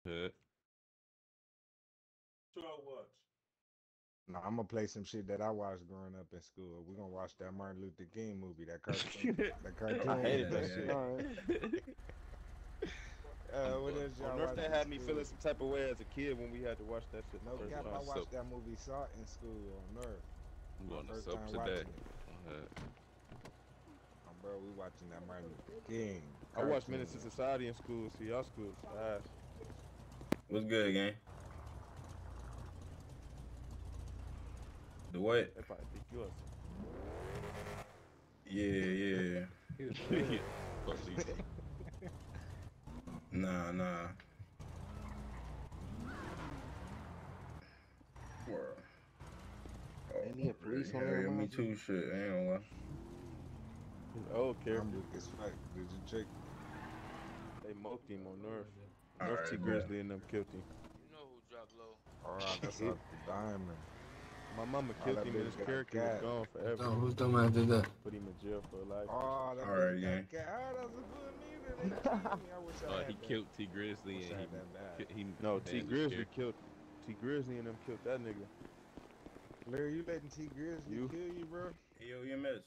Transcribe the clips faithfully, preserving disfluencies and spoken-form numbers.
Yeah. What y'all watch? Nah, I'm gonna play some shit that I watched growing up in school. We're gonna watch that Martin Luther King movie, that cartoon. That cartoon. I hated that yeah. shit. uh, what else On y'all Nerf, watch that in had me school? feeling some type of way as a kid when we had to watch that shit. No the first cap, time. I watched So- that movie Saw in school on Nerf. We My on the first soap time today. watching it. Uh, Um, bro, we watching that Martin Luther King. I watched cartoon. Menace to Society in school. See, y'all school is ass. What's good, gang? The what? They probably think you up. Yeah, yeah. police. Nah, nah. World. Oh, Ain't he a police on yeah, there, yeah, me man? too. Shit, I ain't gonna lie. He's an old character. I'm weak as fuck. Did you check? They moked him on Nerf. All Nerf right, T bet. Grizzley and them killed him. You know who dropped low. Alright, that's out the diamond. My mama All killed that him and bitch his got character was cat. gone forever. Oh, who's dumb ass did that? Put him in jail for life. Oh, that All right, bitch gang. got cat. Oh, that's a good nigga. They killed me. I wish I Uh, had he that. killed T Grizzly Wish I and had that bad. he, he No, had T his Grizzly character. killed T Grizzly and them killed that nigga. Larry, you letting T Grizzly You? kill you, bro? Yo, E M S.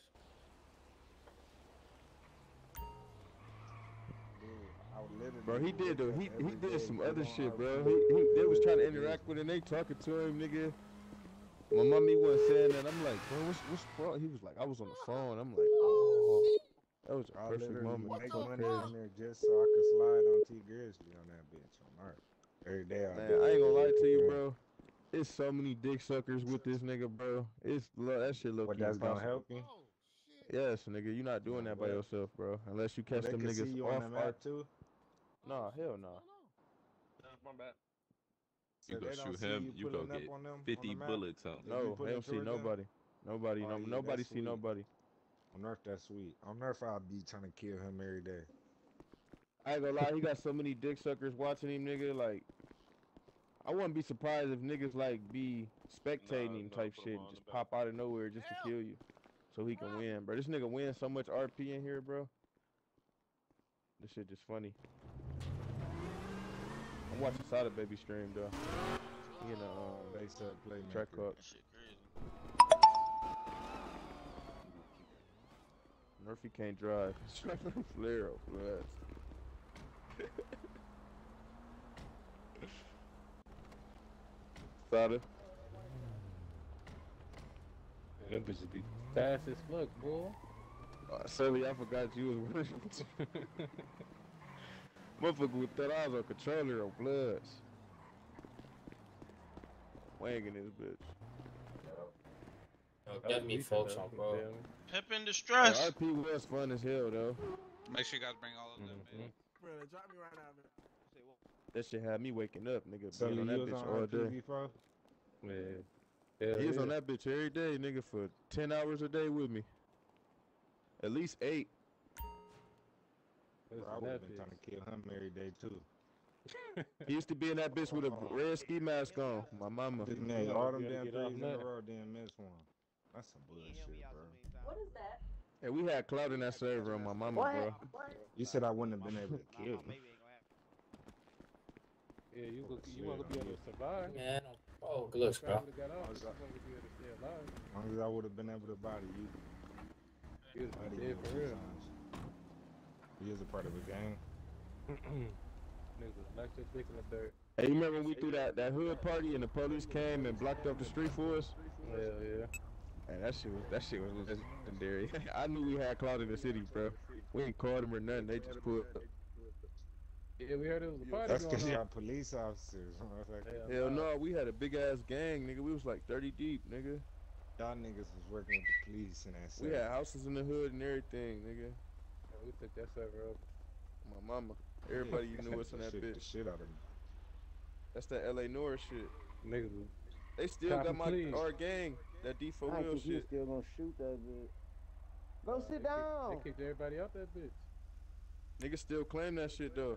Dude, I would literally. Bro, he did though. wake He up he every day, did some get other on shit, our bro. phone. He, he they was trying to interact with him. They talking to him, nigga. My mommy wasn't saying that. I'm like, bro, what's what's wrong? He was like, I was on the phone. I'm like, oh, that was a I perfect literally moment. make So money crazy. on there just so I could slide on T Grizzly on that bitch on Earth. Every day I Man, do I ain't gonna lie to you, Yeah. bro. It's so many dick suckers with this nigga, bro. It's lo- that shit low What key that's gonna impossible. help you? Yes, nigga, you not doing No that by way. yourself, bro. Unless you Well, catch they them can see niggas you on off the our. map too. Nah, hell no. My bad. So You go they don't shoot see him, you you go pulling up get on them fifty on the map. bullets on. If you No, pull they it don't see towards them? nobody. Nobody, Oh, no, yeah, nobody that's see sweet. nobody. On Earth, that's sweet. On Earth, I'll be trying to kill him every day. I ain't gonna lie, he got so many dick suckers watching him, nigga. Like, I wouldn't be surprised if niggas like be spectating Nah, him nah, type put 'em shit on and just the back. pop out of nowhere just to kill you, so he can win, bro. This nigga wins so much R P in here, bro. This shit just funny. I'm watching Sada Baby stream though. You know, um, Base up playmaker. track up. That shit crazy. Murphy can't drive. He's driving a flare up, blood. Sada. Them bitches be fast as fuck, boy. Uh, Sully, I forgot you was running. Motherfucker with that eyes on controller on bloods. Wanging this bitch. Yo, get me, folks, on bro. Pimp in Hey, distress. R P was fun as hell though. Make sure you guys bring all of them, Mhm. man. Bro, drop me right now, man. That shit had me waking up, nigga. So Being on you that was bitch on all R P day. before? Yeah. Hell He was yeah. on that bitch every day, nigga, for ten hours a day with me. At least eight. It was Bro, I on would have that been trying to bitch. kill him every day too. He used to be in that bitch with a red ski mask on. My mama. Just You name gotta- all you them gotta damn get threes off in a that. row, then miss one. That's some bullshit, bro. What is that? Hey, we had clout in that server on my mama, bro. You said I wouldn't have been able to kill you. Yeah, you go, you want to be able to survive. Man, oh, good looks, If I bro. would've got off, you want to be able to stay alive. As long as I would have been able to body you. You was Body dead you for a few real. times. He is a part of the game. Niggas knocked your dick in the dirt. Hey, you remember when we threw that, that hood party and the police came and blocked up the street for us? Hell yeah. Hey, that shit was that shit was legendary. I knew we had clout in the city, bro. We ain't called them or nothing. They just put. Yeah, we heard it was a party That's going because on. y'all police officers. motherfucker. Hell no, we had a big ass gang, nigga. We was like thirty deep, nigga. Y'all niggas was working with the police and that We shit. had houses in the hood and everything, nigga. Yeah, we took that server over. My mama. Everybody you knew us in that Shit the bitch. shit out of me. That's that L A North shit. Niggas was They still got Copy, my please. our gang. That D four I wheel think you shit. still gonna shoot that bitch. Go uh, sit they kicked- down. They kicked everybody out that bitch. Niggas still claim that shit though.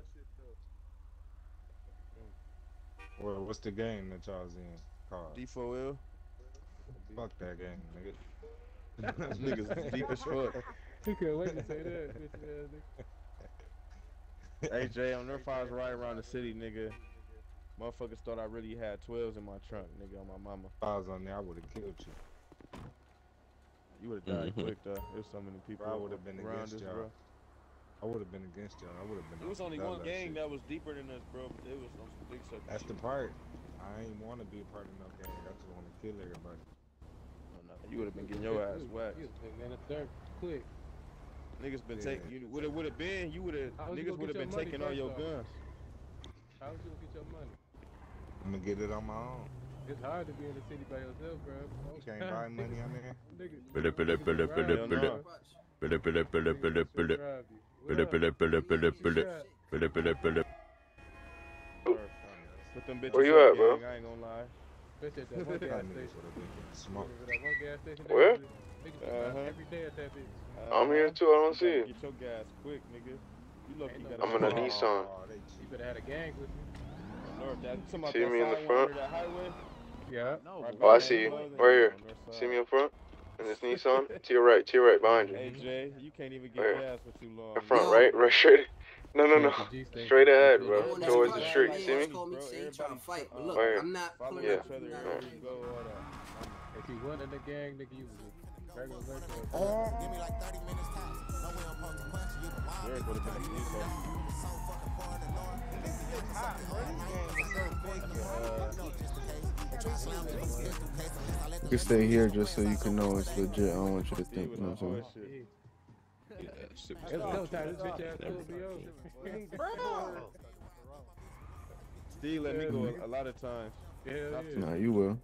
Well, what's the game that y'all was in called? D four L. Fuck that game, nigga. Those niggas deep as fuck. He couldn't wait to say that. Bitch ass nigga. Hey Jay, on their files right around the city, nigga. Motherfuckers thought I really had twelves in my trunk, nigga, on my mama. If I was on there, I would have killed you. You would have died Mhm. quick, though. There's so many people Bro, I would have been around against us, y'all. bro. I would have been against y'all. I would have been. It was on only some one dumbass gang shit. that was deeper than us, bro. But it was on some big sucker That's shit. the part. I ain't want to be a part of no gang. I just want to kill everybody. Oh, no, you would have been getting your ass whacked. You was in the third quick. Niggas been Yeah. taking. You would have would have been. You would have. How was you Niggas gonna would have get been your money taking all first your off? guns. How was you gonna get your money? I'm gonna get it on my own. It's hard to be in the city by yourself, bro. You can't buy money on there. Niggas, Pele, pele, niggas pele, will pele, rob pele. you, bro. Pele, pele, pele, Niggas pele, will pele. rob you. Pele, What pele, up? pele, pele, What pele. you got? Pele, pele, pele. Put them bitches Where you up, at, bro? gang. I ain't gonna lie. Especially at that one That gas niggas station. would have been getting Remember smoked. that one gas station? Where? Niggas be Uh-huh. every day at that bitch. I'm here too, I don't You see gotta you. Get your gas quick, nigga. You look, Ain't you no gotta. I'm in a Oh, Nissan. Oh, they You cheap. better have a gang with you. North, that, you talking about See that me in the side one front? under that highway? Yeah. Right Oh, I behind see you. the clothing? Right Yeah, here. on north side. See me in front? In this Nissan? To your right, to your right, behind you. Hey Jay, you can't even get Where? gas for too long. In front, Yo. right? Right straight. No, no, no. T G station. Straight ahead, That's bro. it. I'm on this Towards the project, street. man. See Just me? call me, Bro, say you trying to everybody, fight. But uh, look, Where? I'm not Follow pulling Yeah. up. each other I'm not everywhere gang. you go, all that. If you wasn't in the gang, nigga, you was a regular regular. Oh. Derek would have been a police officer. You can stay here just so you can know it's legit. I don't want you to think, you know what I'm saying? It's go time. This bitch ass could be over. Steve let me go a, a lot of times. Hell Stop yeah. Nah, you will.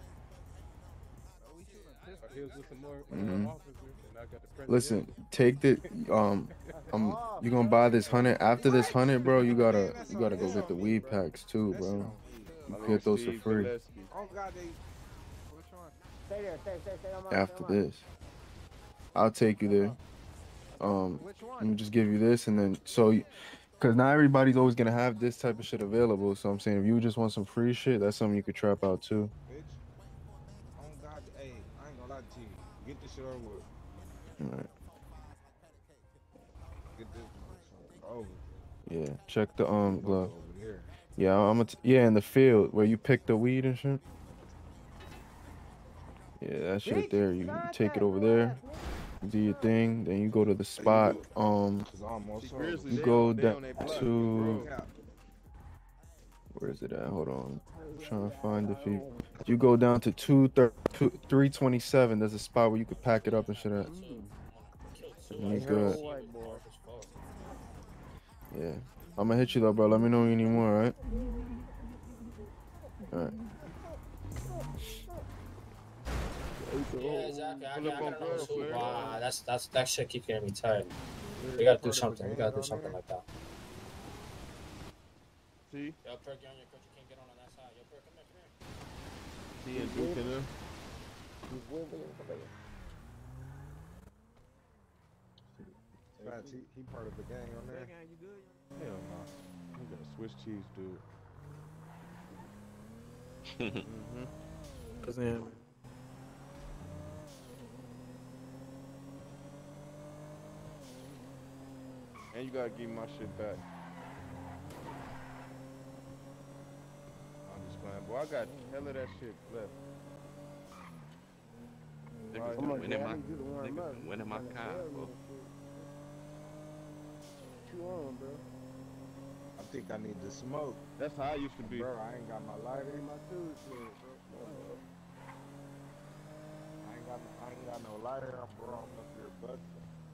He was with some more Mhm. officers, and I got the president. Listen, take the um, um, you gonna buy this hundred. After this hundred, bro, you gotta you gotta go get the weed packs too, bro. My You nigga get those for Steve free Gillespie. Oh God, they. Stay there, stay, stay, stay on my after stay on my- this. I'll take you there. Um, let me just give you this, and then so, you- cause not everybody's always gonna have this type of shit available. So I'm saying, if you just want some free shit, that's something you could trap out too. Bitch. Oh God, hey, I ain't gonna lie to you. Get this shit over with. All right. Get this motherfucker over. Yeah. Check the um glove. Over here. Yeah, I'm gonna. Yeah, in the field where you pick the weed and shit. Yeah, that shit there. You take it over there, do your thing, then you go to the spot. Um, It's almost See, over. Grizzly, you they go on- they down on they block, to. bro. Where is it at? Hold on. I'm trying to find if you. You go down to two thir- two three twenty seven. There's a spot where you could pack it up and shit at. And you good. Yeah. I'm gonna hit you though, bro. Let me know when you need more, alright? Alright. Yeah, exactly. I, I, I Pull up on gotta know Grove, too. Flair. Wow, that's that's that shit keep getting me tired. We gotta do something. We gotta do something like that. See? Yo, Perk, you're on your coach. You can't get on on that side. Yo, Perk, come here, come here. He and Duke in them. Facts, he, he part of the gang on there. Hell no. He got a Swiss cheese, dude. mm-hmm. Cause then. And you gotta give me my shit back. I'm just playing. Boy, I got hell of that shit left. Niggas Come been on, winning Jay, I my, need you to warm niggas up. been winning my Kinda car, hell bro. with this shit. What you on, bro? I think I need to smoke. That's how I used to be. Bro, I ain't got my lighter. My tools shit, bro. I ain't got I ain't got no lighter. I'm bro, I'm up here busting.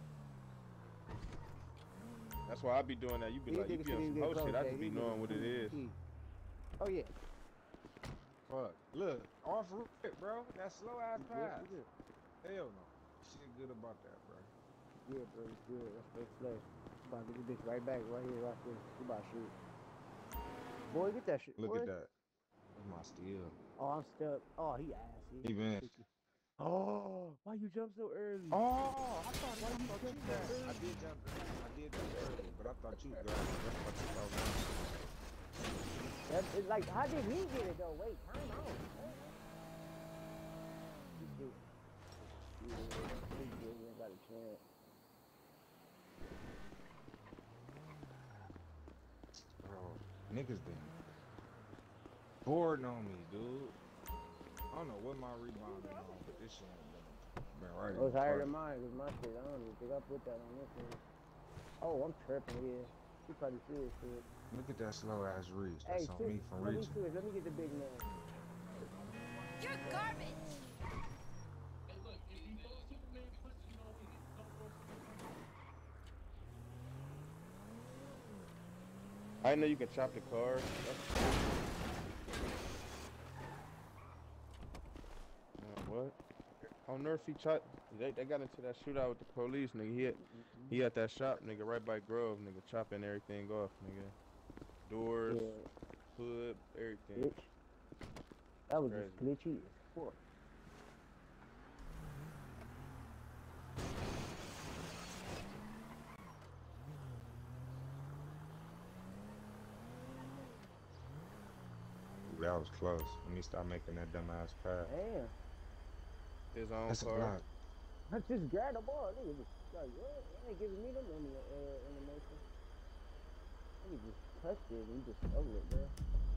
That's why I be doing that. You be These like, you niggas be on can't some even whole get shit. close, I Jay. just be These knowing niggas what it can't is. keep. Oh yeah. Fuck. Look, off rip, bro. That slow ass You good, pass. you good. Hell no. Shit good about that, bro. Yeah, bro, it's good. That's first play. About to get this bitch right back, right here, right there. You about to shoot. Boy, get that shit. Look boy. at that. That's my steal. Oh, I'm stuck. Oh, he assy. He been. Oh, why you jump so early? Oh, I thought, Why I you thought jump you so grabbed. I early? did jump. I did jump early, but I thought you grabbed. That's what you thought. Man. That, it's like, how did he get it though? Wait, time out. He did. Yeah, he did. We ain't got a chance. Bro, niggas did. boarding on me, dude. I don't know what my rebounding on, but this shit ain't been, been right. It was higher than mine, cause my shit, I don't even think I put that on this one. Oh, I'm tripping, yeah. You probably see it, shit. Look at that slow ass reach. Hey, That's on switch, me from let me reaching. switch, let me get the big man. You're garbage. I know you can chop the car. That's uh, what? I don't know if he chopped. They, they got into that shootout with the police, nigga. He had, he at that shop, nigga, right by Grove, nigga, chopping everything off, nigga. Doors, Yeah. hood, everything. Glitch. That was Crazy. just glitchy as fuck. Ooh, that was close. Let me stop making that dumbass pass. Damn. His own That's a car. block. I just grabbed the ball. Nigga just like, what? They ain't giving me no money, uh, animation. Nigga just touched it and he just stole it, bro.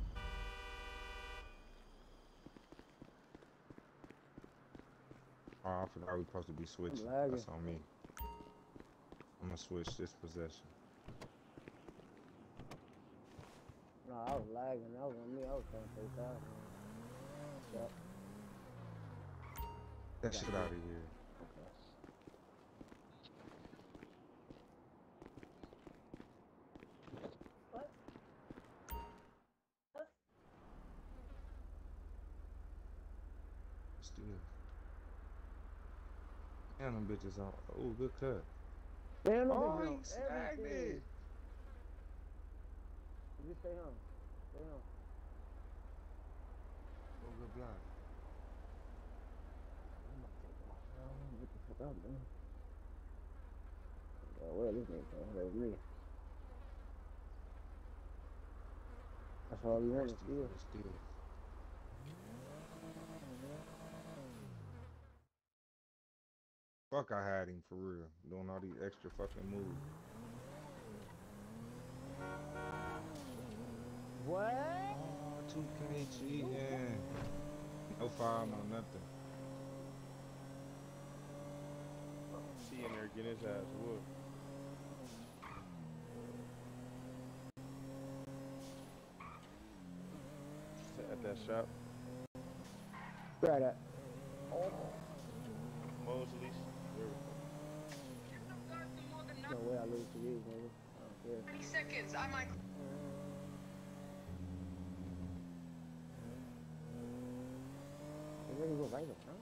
Oh, I forgot we supposed to be switching. That's on me. I'm gonna switch this possession. No, I was lagging. That was on me. I was trying to take that, man. Yep. That shit out of here. Okay. What? Still. Damn, them bitches on. Oh, good cut. Damn, them Oh, bitches he on snagged everything. it. Just stay home. Stay home. Oh, good block. I'm about to take my phone. What the fuck I'm doing? Oh, well, this nigga can't hurt me. That's all we want to steal. Steal. Fuck, I had him for real. Doing all these extra fucking moves. What? Oh, two K cheating. No foul, no nothing. He in there getting his ass whooped. At that shop. Right at. Oh. Mosley's. No way I lose to these, nigga. I don't care. twenty seconds. I might. You ready to go right up front?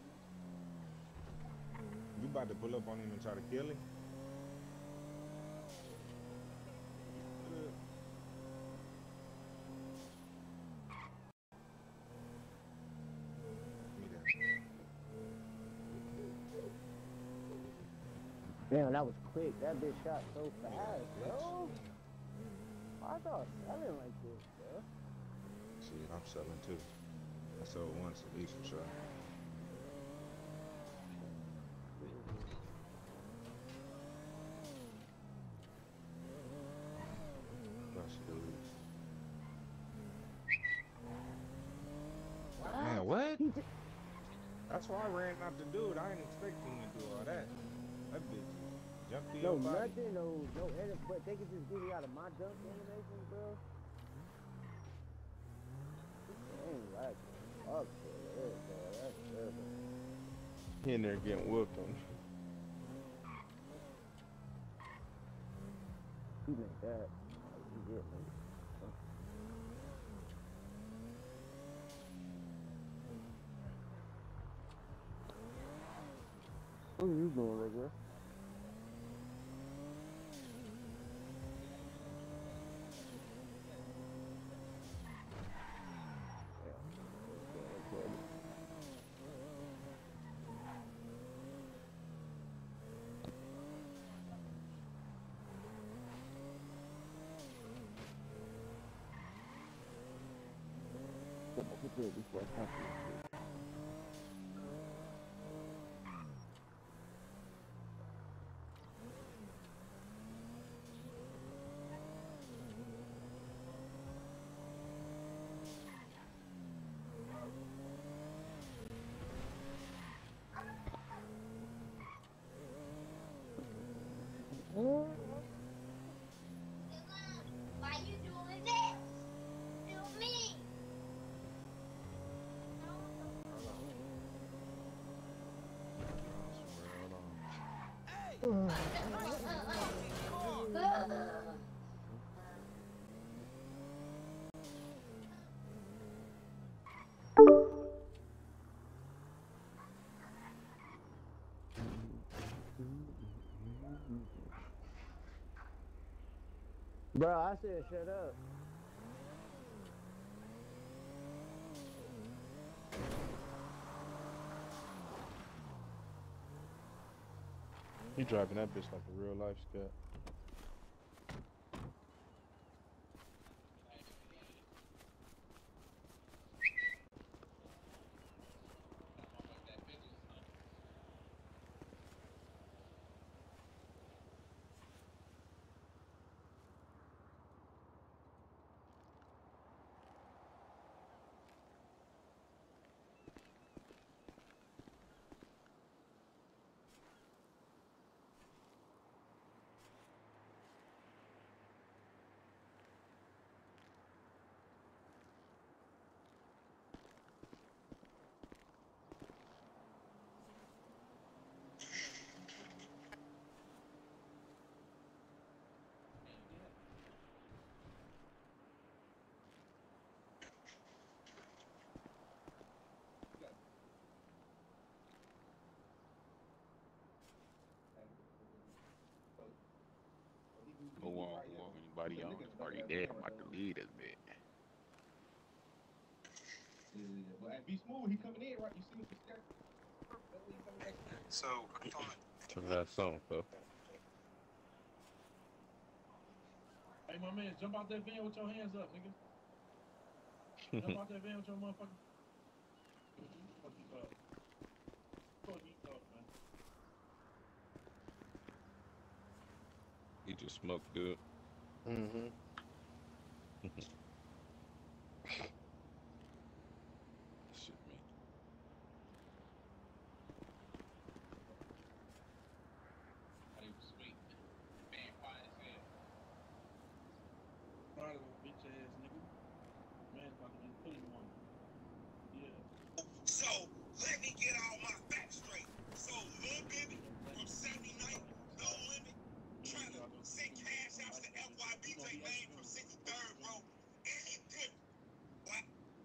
You about to pull up on him and try to kill him? Damn, that was quick. That bitch shot so fast, bro. I thought selling like this, bro. Shit, I'm selling too. I sold once at least for sure. Man, what? That's why I ran out to do it. I didn't expect him to do all that. That bitch jumped to No, your body. nothing, no, no edit, but they could just get me out of my jump animations, bro. This ain't like fuck, bro. That's terrible. He in there getting whooped on. He made that. He did make it. What are you doing right there? Before I talk to you. Bro, I said shut up. He driving that bitch like a real life scat. Who want, who want anybody on? It's already dead. I'm about to leave this bit. So I thought. Turn that song, though. Hey, my man, jump out that van with your hands up, nigga. Jump out that van with your motherfucking. Fuck you up. Fuck you up, man. He just smoked, dude. Mm-hmm. Shit, man. Hey, sweet. Man, quiet as hell. Proud of a bitch ass nigga. Man's about to be pulling one. Yeah. So, let me get all my facts straight. So, Lil Baby from seventy-ninth, No Limit, trying to send cash out to the F Y B J Lane from sixty-third, bro. And he did. What?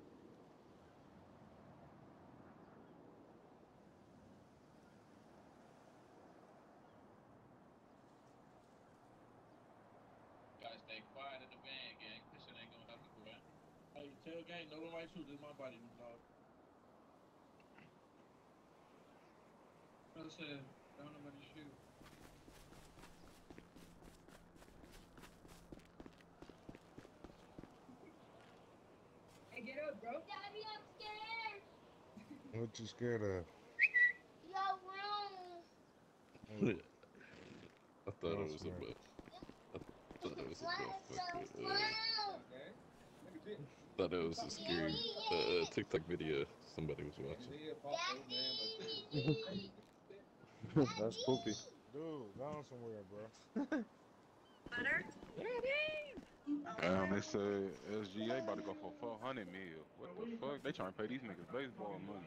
Gotta stay quiet in the van, gang. This shit ain't gonna help you, man. Hey, tell gang, no one right shoot. This is my body, dog. Brother said, don't nobody shoot. Hey, get up, bro. Daddy, I'm scared. What you scared of? Your room. Hey, I thought y'all it was a smart. butt. I thought it was a Why motherfucker. so Uh, thought it was a scary uh, TikTok video somebody was watching. Daddy. That's poopy. Dude, go on somewhere, bro. Butter? Um, they said S G A about to go for four hundred mil. What the fuck? They trying to pay these niggas baseball money.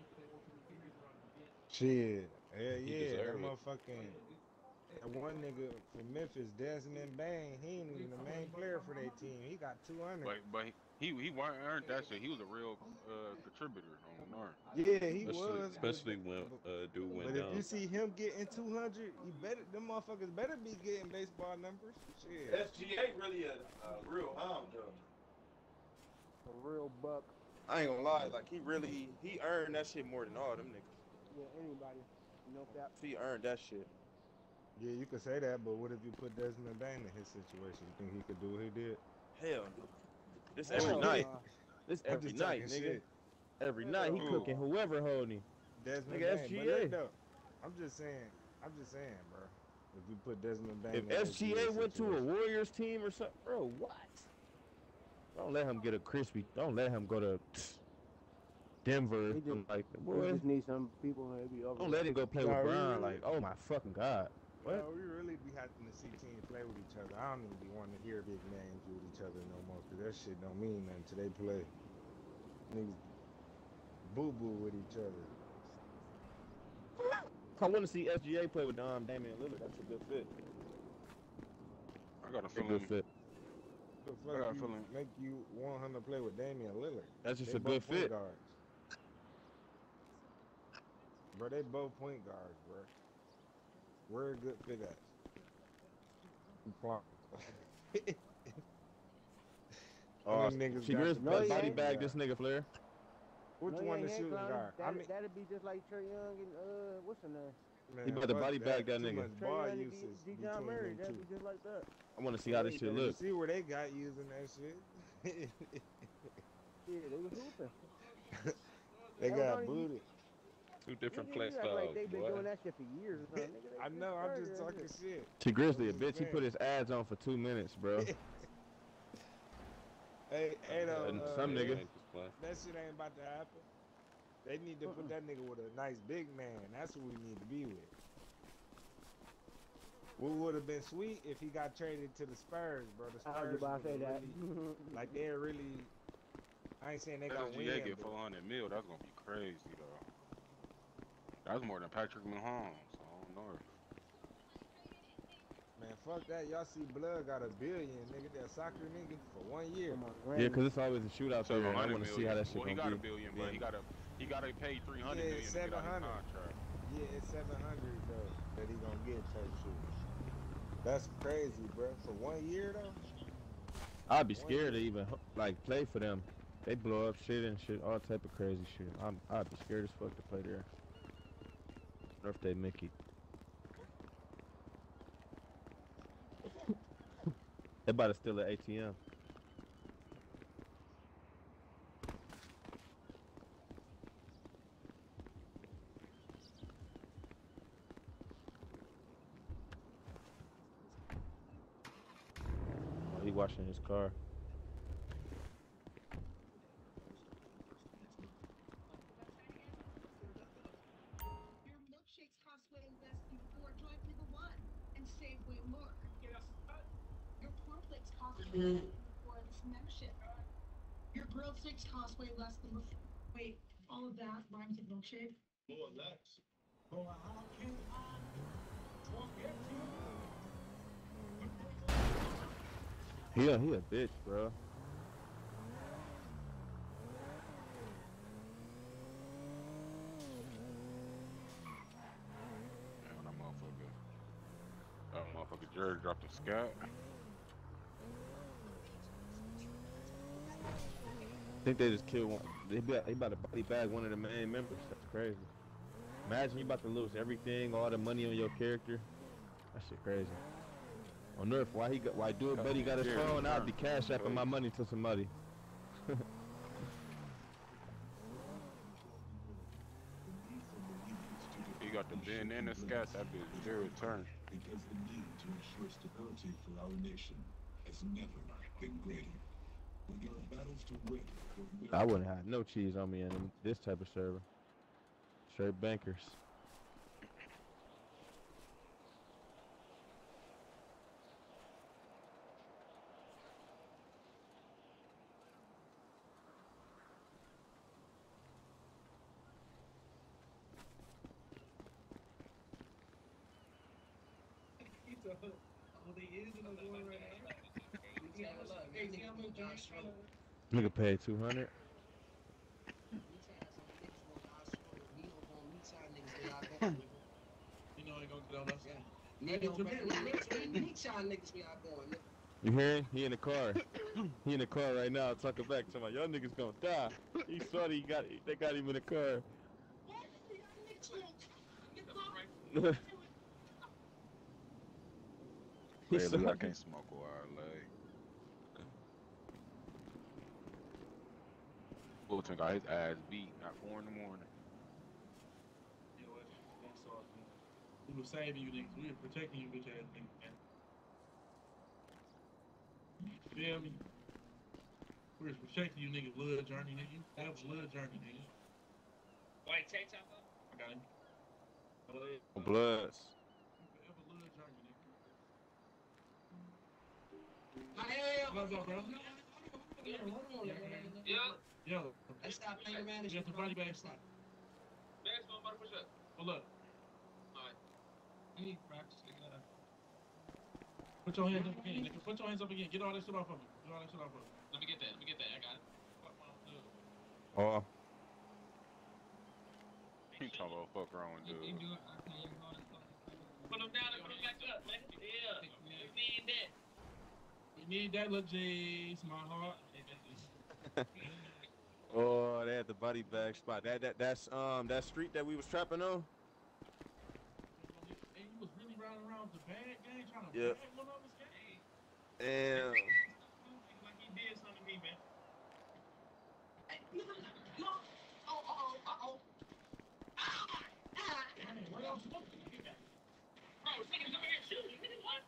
Shit. Yeah, He yeah. That deserve it. motherfucking. That one nigga from Memphis, Desmond Bain, he ain't even the main player for their team. He got two hundred. But but he he wa- earned that shit. He was a real uh contributor on Narn. Yeah, he Especially, was, but especially when but, uh, dude went but if you down. see him getting two hundred, you better them motherfuckers better be getting baseball numbers. Shit. S G A really a, a real hound dog. A real buck. I ain't gonna lie, like he really he earned that shit more than all them niggas. Yeah, anybody. No cap. He earned that shit. Yeah, you could say that, but what if you put Desmond Bain in his situation? You think he could do what he did? Hell no. This Hell every Shit. night. nah. This I'm every just night, talking nigga. shit. Every Hell night he nah. cooking whoever holding him. Desmond Nigga, Bain. But S G A. look though, I'm just saying, I'm just saying, bro. If you put Desmond Bain If in S G A S G A went to a situation, Warriors team or something, bro, what? Don't let him get a crispy. Don't let him go to Denver. He just, Like, he boy, just needs some people maybe over don't there. let him go play no, with we Brian. really, Like, oh my fucking god. What? no, we really be having to see teams play with each other. I don't even be wanting to hear big names with each other no more, cause that shit don't mean nothing till they play. Niggas boo boo with each other. I want to see S G A play with um, Damian Lillard. That's a good fit. I got a That's a feeling. good fit. The I fuck got a you feeling. make you want him to play with Damian Lillard? That's just They a both good point fit. guards. Bro, they both point guards, bro. Where a good fit at? You plump. Oh, Them niggas she got Grizz the No, body he best ain't. bag shooting this guard. nigga Flair. Which No, one he the ain't shooting clowning. guard? I That, mean, that'd be just like Trey Young and, uh, what's her name? man, He about to fuck body that. bag that Too nigga. much Trey ball Young and usage D- between Dejoun Murray. them That'd two. be just like that. I want to see how this shit You look. see where they got using that shit? Yeah, they was hooping. They That was got only you. booted. Two different Nigga, play you act like styles, they been boy. doing that shit for years or something. Nigga, they I just know, I'm started just that talking shit. shit. T Grizzly, a I'm just bitch. He saying. put his ads on for two minutes, bro. Hey, hey, though, And uh, some yeah, nigga. that shit ain't about to happen. They need to put that nigga with a nice big man. That's who we need to be with. What would have been sweet if he got traded to the Spurs, bro. The I was Spurs about to say would've that. really, like they're really. I ain't saying they gonna S G A win, get but four hundred mil. That's gonna be crazy though. That's more than Patrick Mahomes. I don't know. man, fuck that. Y'all see Blood got a billion, nigga. That soccer nigga for one year. Come on, Yeah, Grammy. because it's always a shootout there, Seven and I hundred want to see how million. that shit Well, he gonna got a be. billion, but he Yeah. got to he got to pay three hundred Yeah, million it's to get seven out his hundred. contract. Yeah, it's seven hundred though that he gonna get type shit. That's crazy, bro. For one year though. I'd be One scared to year. even like play for them. They blow up shit and shit, all type of crazy shit. I'm, I'd be scared as fuck to play there. Birthday Mickey. They about to steal an A T M. Oh, he washing his car. Your milkshakes cost way less before. Join Me the One and save way more. Your cornflakes cost way less than before this membership. Your grilled steaks cost way less than before. Wait, all of that rhymes with milkshake? More or less. Oh, how can I forget you? He a, he a bitch, bro. Man, that motherfucker. That motherfucker Jerry dropped a scat. I think they just killed one. They be, they about to body bag one of the main members. That's crazy. Imagine you about to lose everything, all the money on your character. That shit crazy. On Nerf, why he got, why dude buddy got his Yeah, phone? I'd be Nerf. cash apping my money to somebody. He got the bend and the scat. That bitch Jerry turn. Because the need to ensure stability for our nation has never been greater. When there are battles to win, I wouldn't have no cheese on me in this type of server. Straight bankers. Nigga paid two hundred. You know, ain't gonna get on us. You hearing? He in the car. He in the car right now talking back to my y'all niggas gonna die. He saw he got they got him in the car. He Clearly, saw I can't smoke a while, like. Fulton got his ass beat at four in the morning. You know what? That's all, man. We were saving you niggas. We were protecting you bitch ass niggas, man. You feel me? We were protecting you niggas, blood journey, nigga. That was blood journey, nigga. Wait, take time up? I got him. Bloods. Forever blood journey, nigga. What's up, bro? Yo. Yo. Let's stop playing around. You got the body bag slap. Pull up. Hey, practice, nigga. Put your hands up again, nigga. Put your hands up again. Get all that shit off of me. Get all that shit off of me. Let me get that. Let me get that. I got it. Fuck my dude. Oh, He talking about fuck around, dude. Put them down and put them back up, man. Yeah. We need that. We need that, little J's, my heart. oh, they had the body bag spot. That that that's um that street that we was trapping on. Hey, you was really riding around with the bag gang trying to Yep. bag one of us, gang. Damn. Like he did something to me, man. Hey, no, no, no. Oh, uh oh, uh oh. Ah, ah. Man, what else? Bro, this nigga's over here shooting. Nigga, what?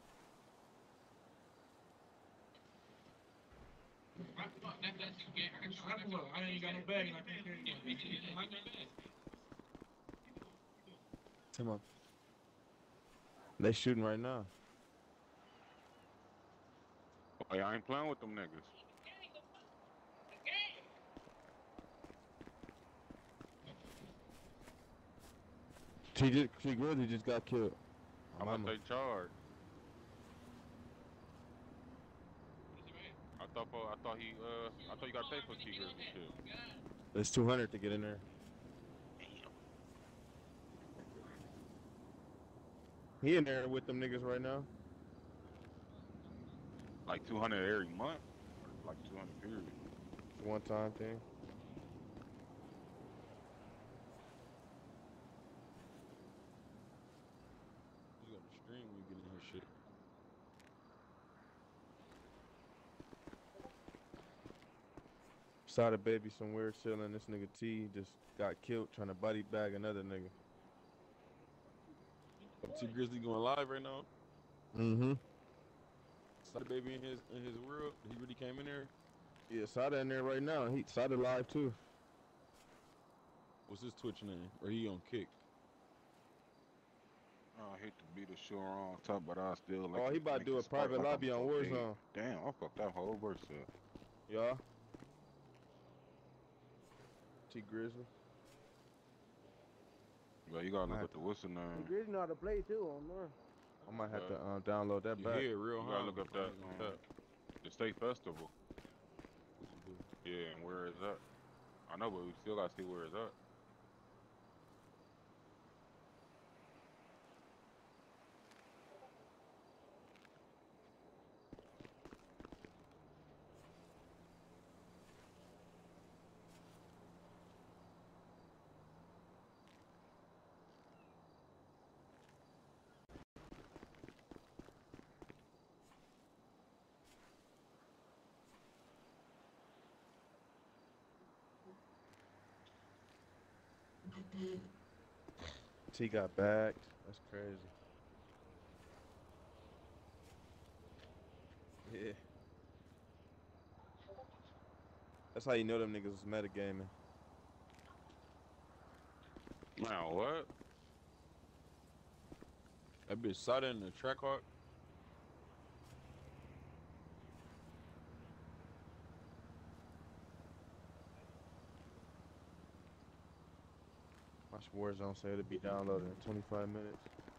That, that's you get hurt. I ain't got no bag and I can't carry it. Like that bag. Come on. They shooting right now. Hey, I ain't playing with them niggas. She just she Grizzley just got killed. I'm Mama. gonna take charge. I thought for, I thought he uh I thought you gotta pay for T Grizzly shit. It's two hundred to get in there. He in there with them niggas right now. Like two hundred every month, or like two hundred period. It's a one time thing. You got the stream when you get in her shit. Saw the baby somewhere chilling. This nigga T just got killed trying to body bag another nigga. T Grizzley going live right now. Mm-hmm. Saw the baby in his in his world. He really came in there. Yeah, Sada in there right now. He Sada live too. What's his Twitch name? Or he on Kick? I hate to be the sure on top, but I still like. Oh, he about to do a private lobby on Warzone. Damn, I fucked that whole verse up. Yeah. T Grizzley. Well, you gotta look at the whistle name. Grizzly know how to play too on there. I might have to um, download that back. Yeah, real You high. gotta look up that um, the state festival. Yeah, and where is that? I know, but we still gotta see where it's at. T got bagged. That's crazy. Yeah. That's how you know them niggas was metagaming. Man, what? That bitch Sada in the track heart. Watch Warzone say it'll be downloaded in twenty-five minutes.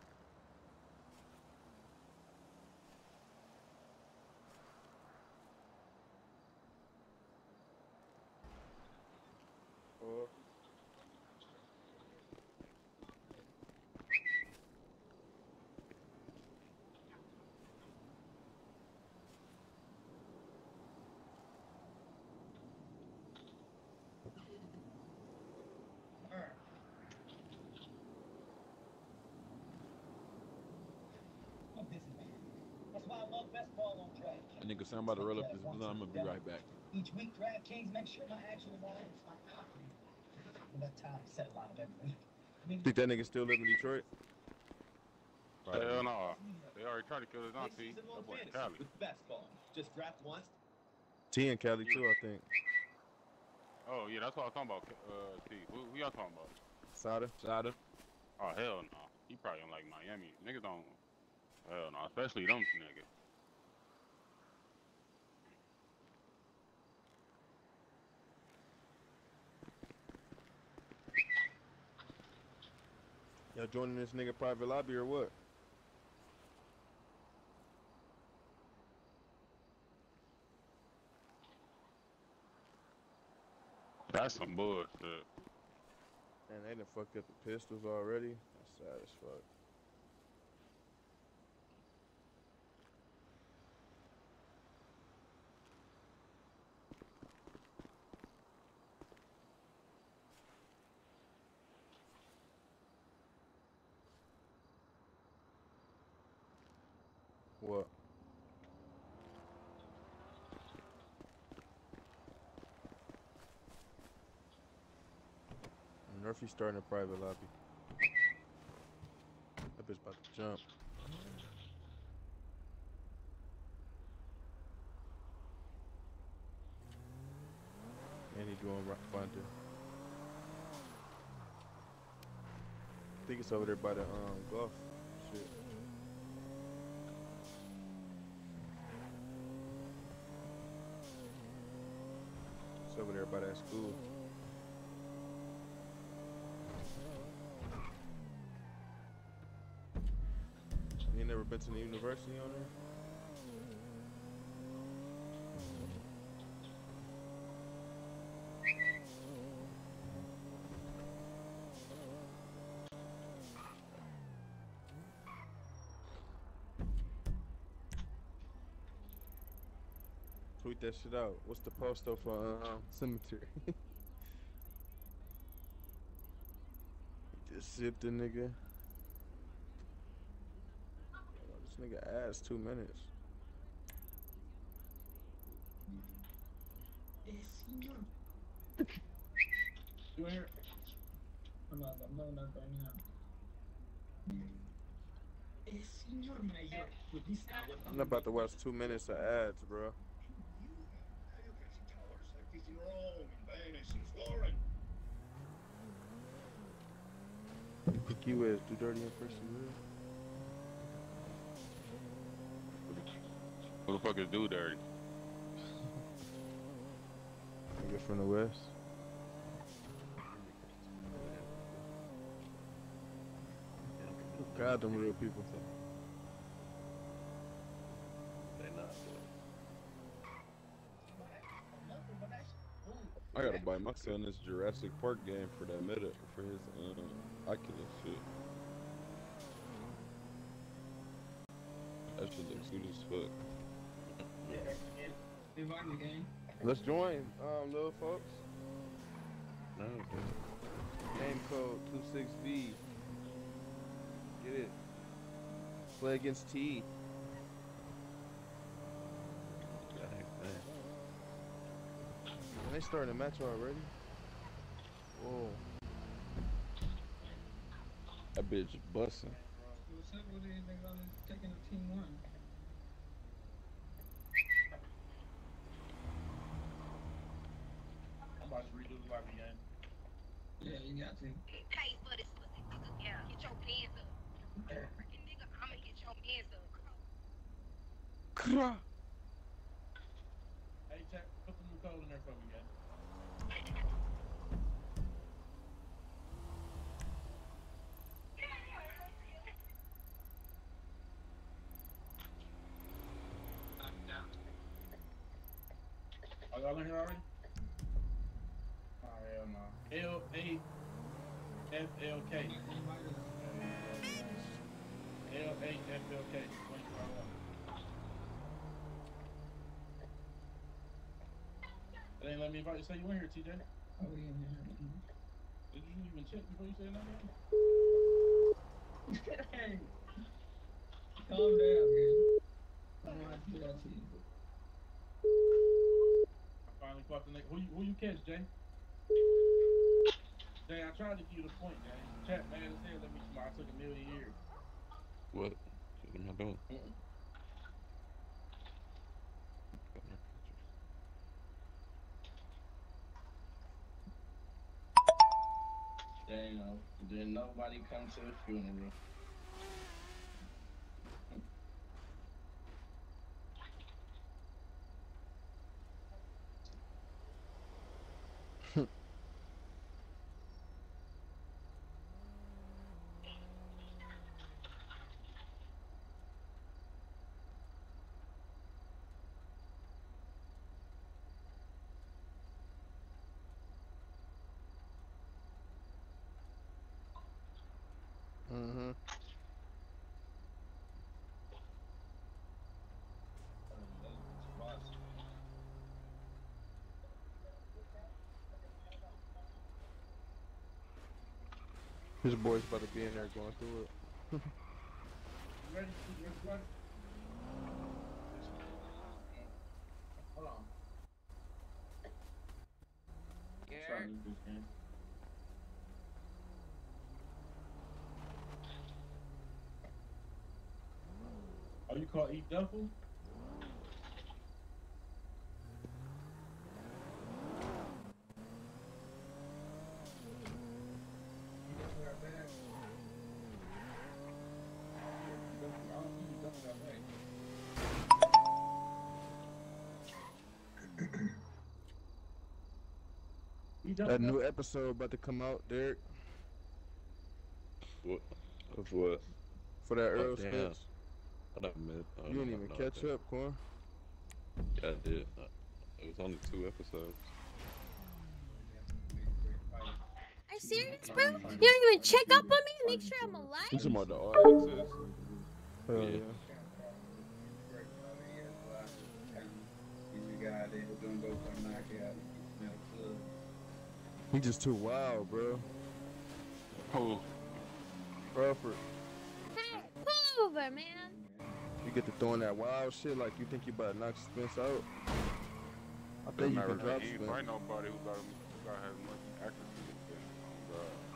Oh. That's why I love best ball on DraftKings. That nigga sound about to roll up this blunt. I'm gonna be right back. Each week, DraftKings makes sure my action is on. Enough time to set a lot of everything. Think that nigga still live in Detroit? Hell no. They already tried to kill his auntie. That boy in Cali. Best ball. Just draft once. T and Cali too, I think. Oh yeah, that's what I was talking about. Uh, T. Who, who y'all talking about? Sada. Sada. Oh hell no. He probably in like Miami. Niggas don't. Hell no, especially them niggas. Y'all joining this nigga private lobby or what? That's some bullshit. Man, they done fucked up the pistols already. That's sad as fuck. What? Murphy starting a private lobby. That bitch about to jump. And he doing right finder. I think it's over there by the um golf shit. It's over there by that school. You ain't never been to the university on there? Tweet that shit out. What's the post though for um, cemetery? Just zipped the nigga. This nigga ass two minutes. You in here? I'm not, I'm not, not right now. I'm not about to watch two minutes of ads, bro. Think you is do dirty in person, real? Who the fuck is do dirty? Nigga from the west. God, them real people. They not. I gotta buy my son this Jurassic Park game for that meta for his um Oculus shit. That shit looks good as fuck. Invite the game. Let's join, um, little folks. No, okay. Game code two six V. Get it. Play against T. And they starting a match already? Whoa. That bitch busting. What's up with these niggas on this taking a team one? I'm about to redo the lobby game. Yeah, you got to. Pay for this pussy, nigga. Yeah. Get your hands up. Freaking nigga, I'ma get your hands up. Hey, check, put the new code in there for me, guys. Are y'all in here already? Oh, hell no. L A F L K. L A F L K. They ain't let me invite you. Say you in here, T J. Oh, we in here. Did you even check before you said nothing? Hey, calm down, man. I don't want to do that to you. I finally caught the nigga. Who you, who you catch, Jay? Jay, I tried to give you the point, Jay. Chat mad as hell at me tomorrow. I took a million years. What? What am I doing? Mm-mm. Damn, didn't nobody come to the funeral. His boy's about to be in there going through it. You ready? You ready, buddy? Hold on. Yeah. Try to lose this game. Oh, you call E Duffel? That new episode about to come out, Derek. What? Of what? For that Oh, Earl damn. Spence. I don't miss. I You don't didn't even know catch that. up, Corn. Yeah, I did. Uh, It was only two episodes. Are you serious, bro? You don't even check up on me and make sure I'm You alive? talking about the all access? Hell Yeah. yeah. He just too wild, bro. Who? Crawford. Hey, pull over, man. You get to throwing that wild shit like you think you about to knock Spence out. I think you can drop He ain't Spence. fight nobody who got, who got as much accuracy as Spence. Oh,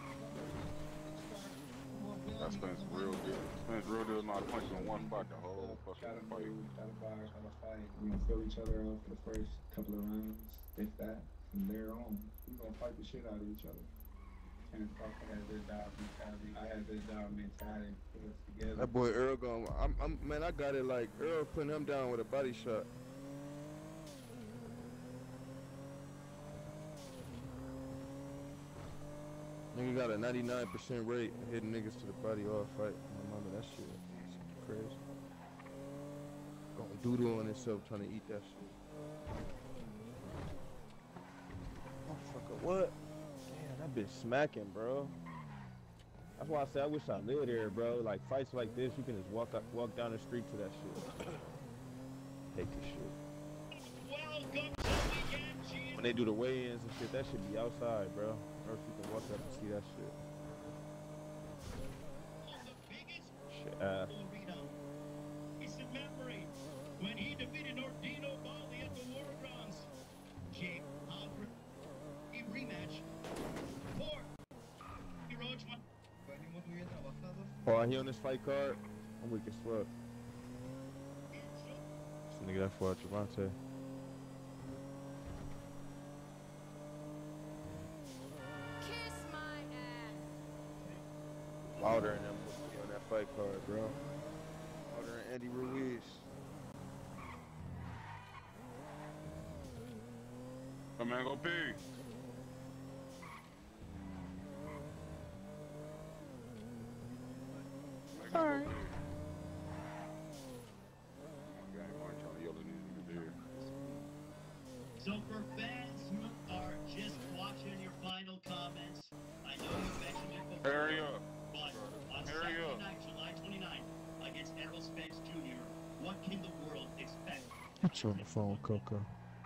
God. That Spence real good. Spence real good, not punching in one spot the whole fucking fight. Try to buy, try to fight. We gonna fill each other up for the first couple of rounds. If that, from there on, we gonna fight the shit out of each other. And I had this dog mentality. I had this dog mentality. Put us together. That boy Earl going, I'm, I'm, man, I got it like Earl putting him down with a body shot. Nigga got a ninety-nine percent rate of hitting niggas to the body all fight. My mama, that shit, that shit crazy. Going doodle on himself trying to eat that shit. Motherfucker, what? Damn, that bitch smacking, bro. That's why I say I wish I lived there, bro. Like fights like this, you can just walk up, walk down the street to that shit. Hate this shit. When they do the weigh-ins and shit, that should be outside, bro. Or if you can walk up and see that shit. Shit, uh. It's a memory when he defeated Nordino Bali at the War Grounds. Jake Albert, a rematch for Hiroshima. Oh, he on this fight card? I'm weak as fuck. This nigga that fought Javante. Kiss my ass. Wilder and them supposed to be on that fight card, bro. Wilder and Andy Ruiz. Come on, go pee. Alright. So for fans who are just watching your final comments, I know you mentioned it before, Hurry up. but on Hurry Saturday up. night, July twenty-ninth, against Errol Spence Junior, what can the world expect? What's on the phone, Coco?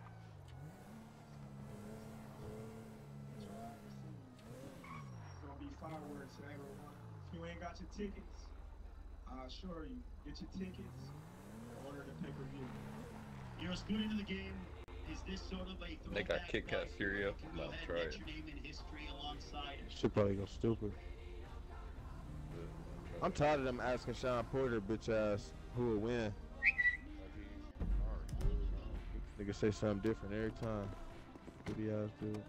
It's gonna be fireworks for everyone. If you ain't got your tickets, I assure you, get your tickets, order the pay-per-view. You're a student of the game. Is this sort of a They got throwback Kit Kat fight cereal. where you can No, go ahead try and it. get your name in history alongside Shit probably go stupid. I'm tired of them asking Sean Porter, bitch ass, who will win. Nigga say something different every time. Stupid ass dude.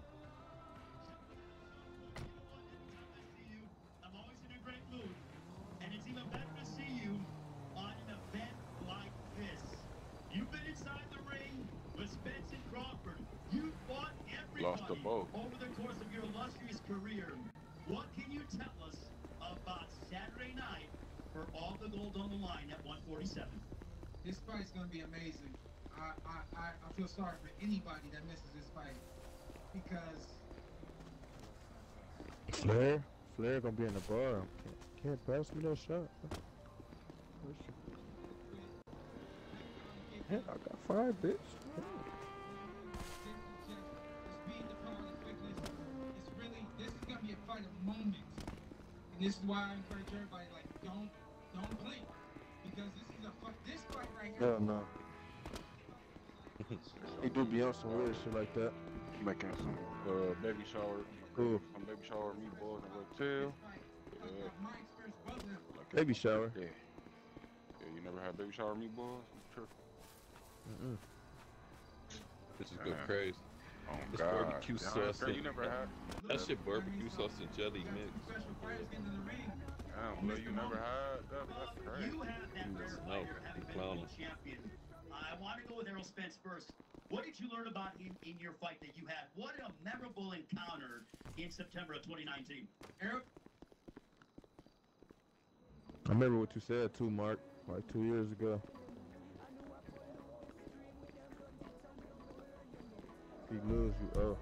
I'm always in a great mood, and it's even better to see you on an event like this. You've been inside the ring with Spence and Crawford. You fought Lost the everybody boat. over the course of your illustrious career. What can you tell us about Saturday night for all the gold on the line at one forty-seven? This fight's gonna be amazing. I, I, I, I feel sorry for anybody that misses this fight because Flair? Flair gonna be in the bar. Can't, can't pass me that shot. Hell, I got five, bitch. it's really this is gonna be a fight of moments. And this is why I encourage everybody, like, don't don't blink. Because this is a fuck this fight right here. Hell no. He do be on some weird shit like that. Making some uh baby shower, Cool. some baby shower meatballs and little tail. Yeah. Like Baby shower. Yeah. Yeah, you never had baby shower meatballs? Sure. Mm-mm. This is go Yeah. crazy. Oh It's God. barbecue Yeah, sauce. sure, And, you never had that shit barbecue sauce and jelly mix. Damn, bro, you never had that? That's crazy. You have that rare No, fighter I'm having been clowning. world champion. I want to go with Errol Spence first. What did you learn about him in your fight that you had? What a memorable encounter in September of twenty nineteen. Errol? I remember what you said too, Mark, like two years ago. If you lose, you owe.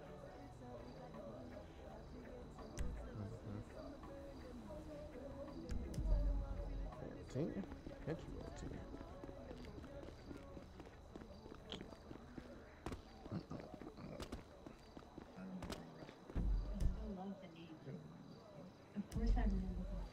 Team? Can't you roll team? Of course I remember.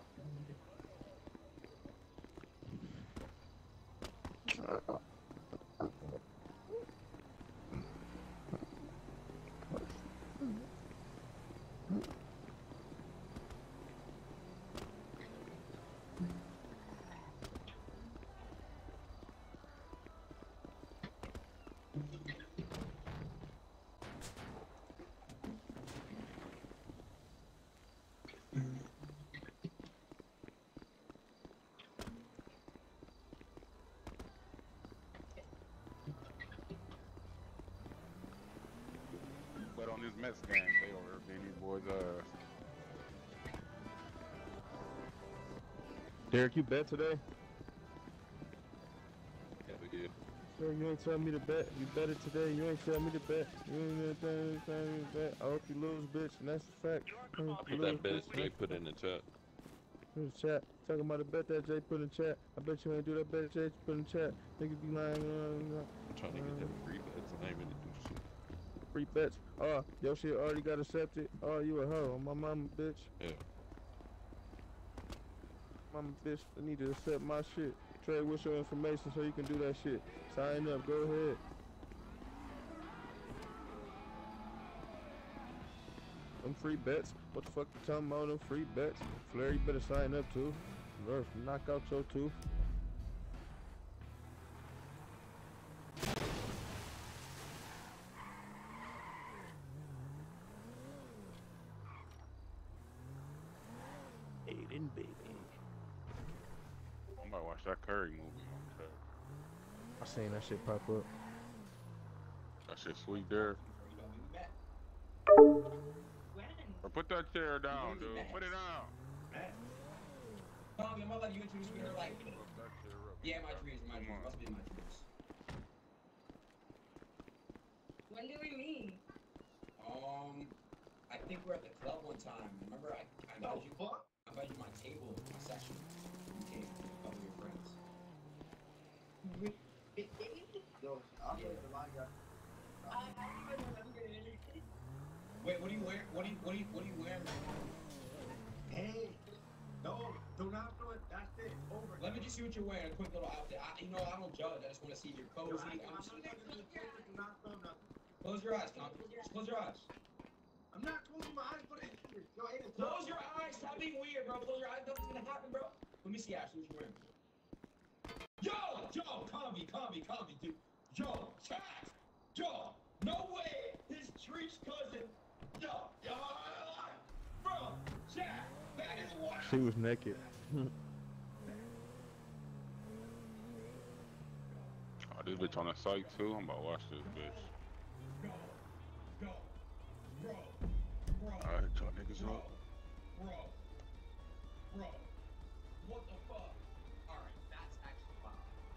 But on this Mets game, they over there beating these boys' ass. Derek, you bet today? Yeah, we did. Sir, you ain't tell me to bet. You bet it today. You ain't tell me to bet. You ain't tell me to bet. I hope you lose, bitch, and that's a fact. I hope you Put lose, that bet bitch. Jay put in the chat. Here's the chat. Talking about a bet that Jay put in chat. I bet you ain't do that bet Jay put in chat. Niggas be lying. Uh, I'm trying to get them free bets. I ain't really do shit. free bets. Oh, your shit already got accepted. Oh, you a hoe. My mama, bitch. Yeah. Mama, bitch, I need to accept my shit. Trade with your information so you can do that shit. Sign up. Go ahead. Them free bets. What the fuck you talking about? Them free bets. Flair, you better sign up too. Or knock out your tooth. Aiden, baby. I'm about to watch that Curry movie. Okay. I seen that shit pop up. That shit sweet there. Or put that chair down, dude. Put it down. Tommy, I'm gonna let you introduce me to her, like, Fuck that chair up. yeah, my dreams, my Come dreams, on. must be my dreams. When do we meet? Um, I think we're at the club one time. Remember, I, I invited you, I invited you to my table, my section. You came with a couple of your friends. Yo, I'll play the line guy. I don't even remember anything. Wait, what do you wear? What do you, what do you, what do you wear? Hey, no, do not do it. That's it. Over. Let me just see what you're wearing. A quick little outfit. I, you know, I don't judge. I just want to see if you're cozy. I'm I'm just, not doing nothing. close your eyes, Tom. Just close your eyes. I'm not closing my eyes, but it's yo, Aiden, Close your eyes. Stop being weird, bro. Close your eyes. Nothing's gonna happen, bro. Let me see, Ashley, what you're wearing. Yo, yo, Combi, Combi, Combi, dude. Yo, chat. Yo, no way. His Treach cousin. Yo, yo, bro, chat. That is wild. She was naked. Oh, this bitch on the site too. I'm about to watch this bitch. Yo, yo, bro, bro. Alright, y'all niggas Bro, up. bro, bro. What the fuck? Alright, that's actually wild.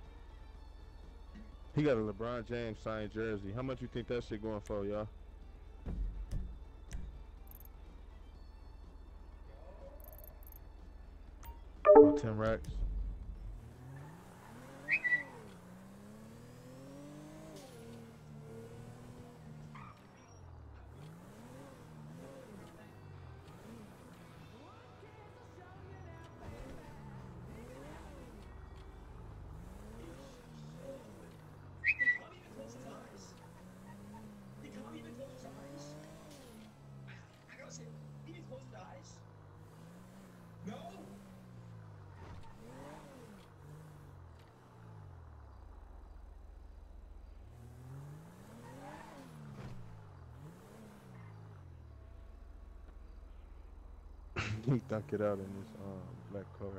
He got a LeBron James signed jersey. How much you think that shit going for, y'all? About ten racks. He dunk it out in this um black car.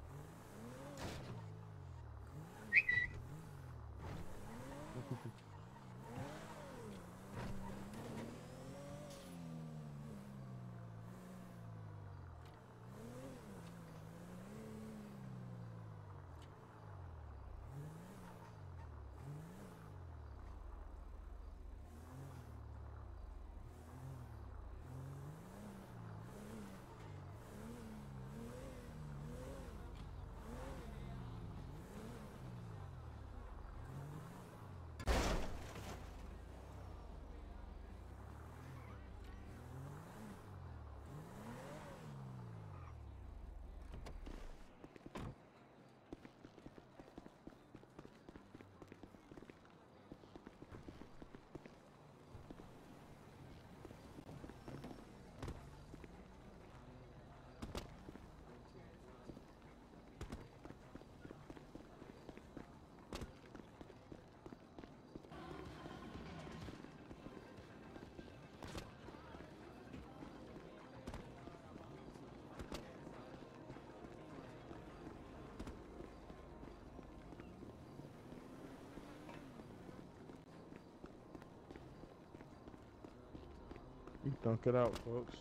You dunk it out, folks.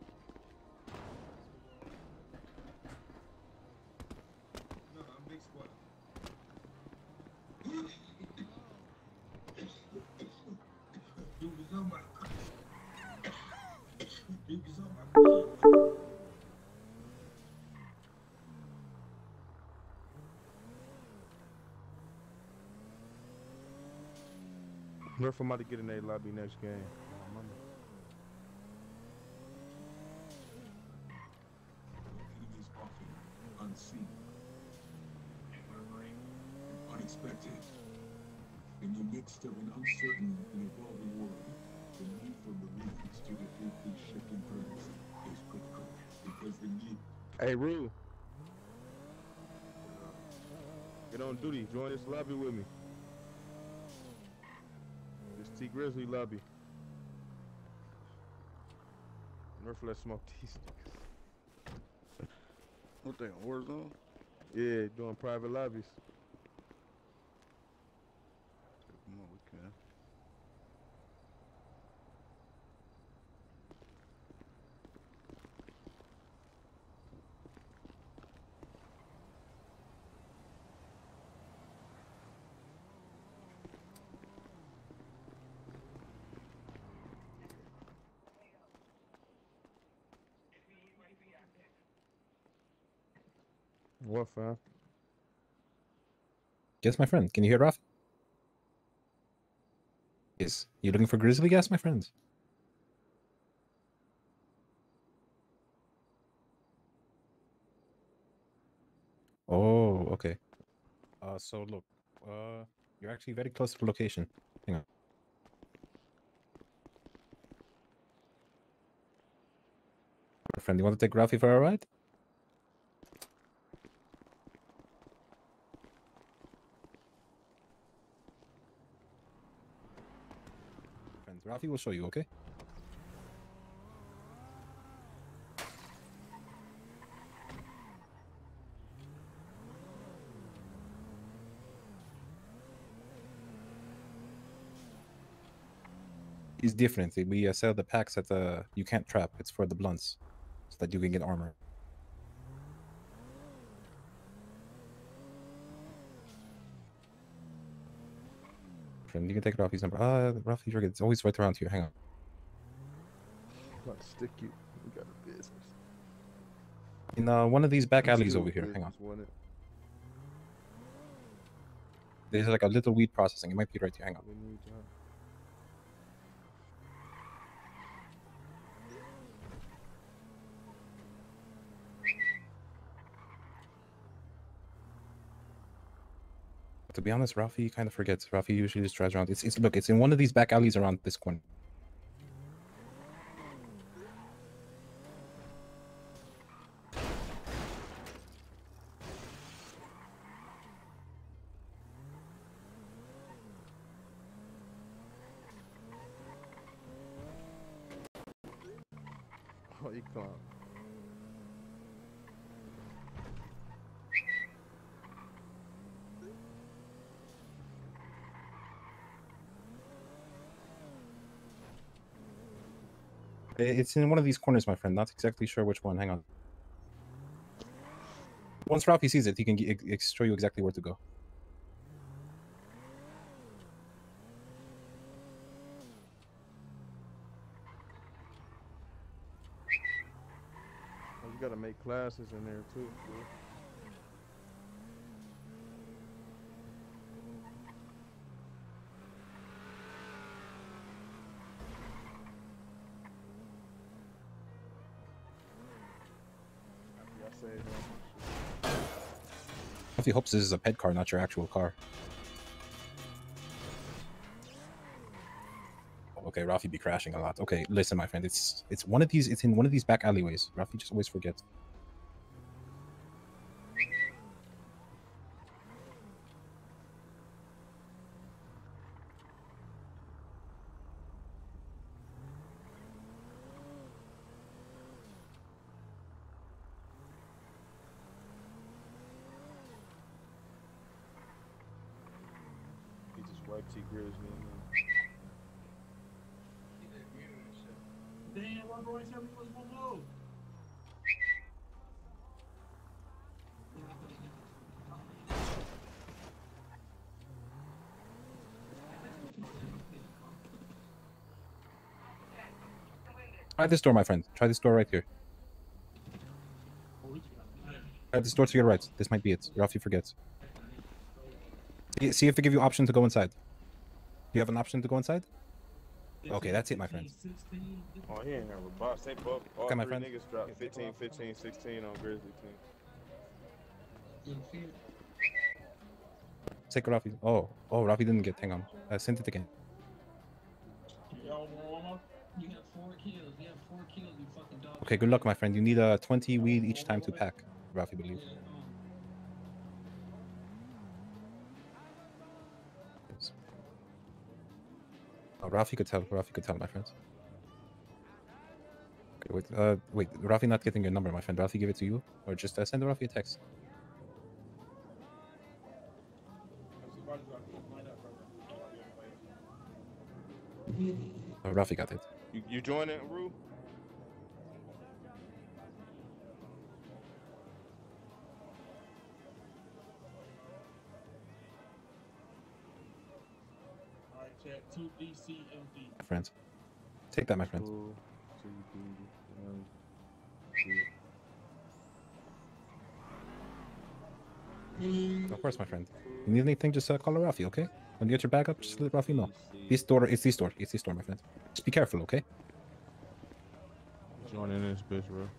No, I'm big squad. Dude is on my Dude is on my Nerf him out to get in a lobby next game. Oh, mama. Enemies often unseen, unexpected. In the midst of an uncertain and evolving world, the need for Marines to defeat these shifting threats is critical because the need. Hey, Rue. Get on duty. Join this lobby with me. This T Grizzly lobby. Nerf, let's smoke these niggas. What they on Warzone? Yeah, doing private lobbies. Come on, we can. What, fam? Yes, my friend. Can you hear Rafi? Yes. You looking for Grizzly gas, my friends? Oh, okay. Uh, so look, uh, you're actually very close to the location. Hang on. My friend, you want to take Rafi for a ride? Friends, Rafi will show you, okay? It's different. We uh, sell the packs at the. You can't trap. It's for the blunts, so that you can get armor. Friend, you can take Rafi's number. Ah, Rafi, forget. It's always right around here. Hang on. I'm about to stick you. We got a business. In uh, one of these back Let's alleys do over here. Hang on. business, want it? There's like a little weed processing. It might be right here. Hang on. We need y'all. To be honest, Rafi kind of forgets. Rafi usually just drives around. It's, it's look. It's in one of these back alleys around this corner. Oh, you clown. It's in one of these corners, my friend. Not exactly sure which one. Hang on. Once Ralphie sees it, he can g- ex- show you exactly where to go. Oh, you gotta make classes in there too, bro. I saved all my shit. Ralphie hopes this is a pet car, not your actual car. Okay, Ralphie be crashing a lot. Okay, listen, my friend. It's it's one of these. It's in one of these back alleyways. Ralphie just always forgets. He just wiped T Grizzley. Damn, why bro ain't tell me what's one more? Try this door, my friend. Try this door right here. Try this door to your right. This might be it. Ralphie forgets. See- See if they give you option to go inside. Do you have an option to go inside? Okay, that's it, my friend. Oh, he ain't have a box. They both, all Okay, my three friend. niggas dropped fifteen, fifteen, sixteen on Grizzly team. Take Ralphie. Oh, oh, Ralphie didn't get. Hang on. Uh, send it again. Y'all want one more? You have four kills. You have four kills, you fucking dog. Okay, good luck, my friend. You need uh, twenty weed each time to pack. Ralphie believes. Oh, Ralphie could tell. Ralphie could tell, my friends. Okay, wait. Uh, wait. Ralphie not getting your number, my friend. Ralphie give it to you, or just uh, send Ralphie a text. Oh, Ralphie got it. You, you join it, Rue? Alright, check. two D C M D. My friends. Take that, my friends. Two, two, one, two. Of course, my friend. You need anything, just uh, call Ralphie, okay? When you get your bag up, just let Ralphie know. This door, it's this door, it's this door, my friend. Just be careful, okay? Join in this bitch, bro.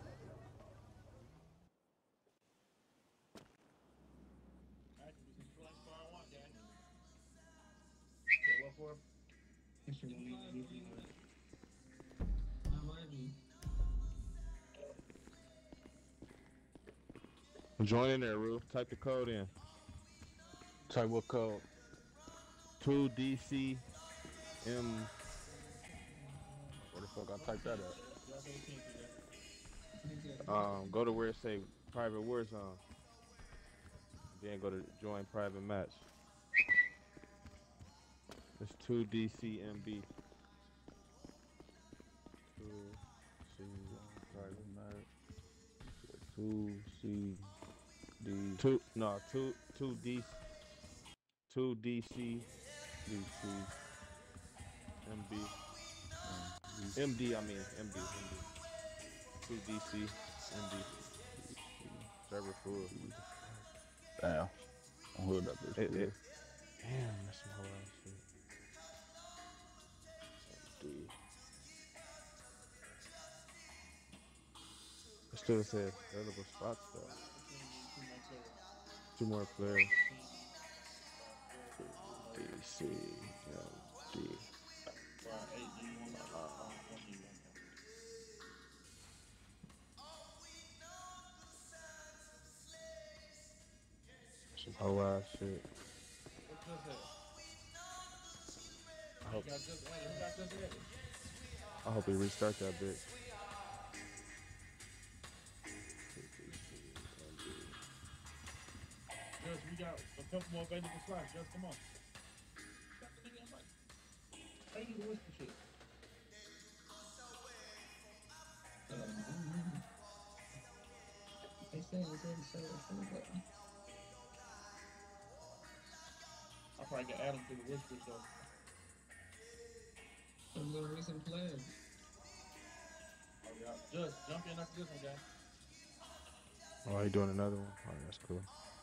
Join in there, Rue. Type the code in. Type what code? two D C M. Where the fuck I type that at? Um, go to where it say private war zone. Then go to join private match. It's two D C M B. two C private match. two C D. Two no two two D. two D C D C M B. M D I mean M D M D. two D C M D. Server full. Damn. I'm hood up this It, shit. it, damn, that's some whole ass shit. M D. It still says available spots though. Two more players. D C M D. Some whole ass shit. I hope, I hope we restart that bitch. Just, we got a couple more available slots. Just come on. Hey, you whisper shit. saying, it's already said it for that. I probably can add him to the wish list though. Some little recent plans. Oh yeah, just jump in after this one, guys. Oh, you doing another one? All right, that's cool.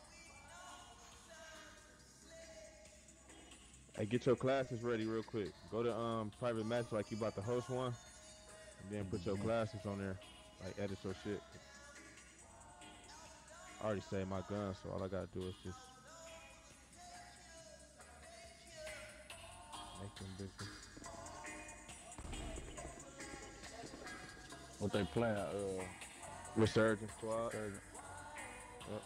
Hey, get your classes ready real quick. Go to um private match like you about to host one, and then put your classes on there. Like edit your shit. I already saved my gun, so all I gotta do is just make them bitches. What they playing? Uh, Resurgence Squad. Resurgence. Yep.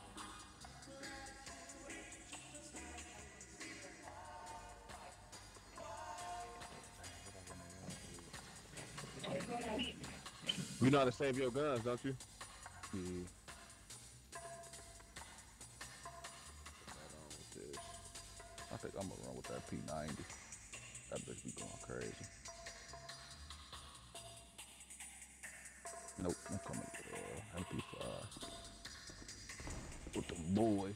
You know how to save your guns, don't you? Yeah. Hold on with this. I think I'm gonna run with that P ninety. That bitch be going crazy. Nope, I'm coming with uh, M P five. With the boys.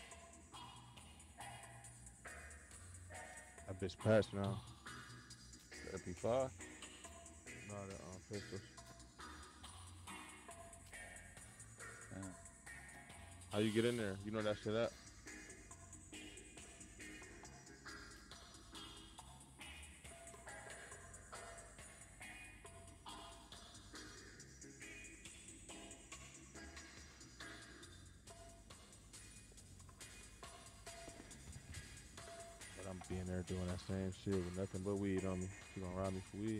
That bitch passed now. The M P five? No, the um, pistols. Damn. How you get in there? You know that shit up? But I'm being there doing that same shit with nothing but weed on me. She gonna rob me for weed.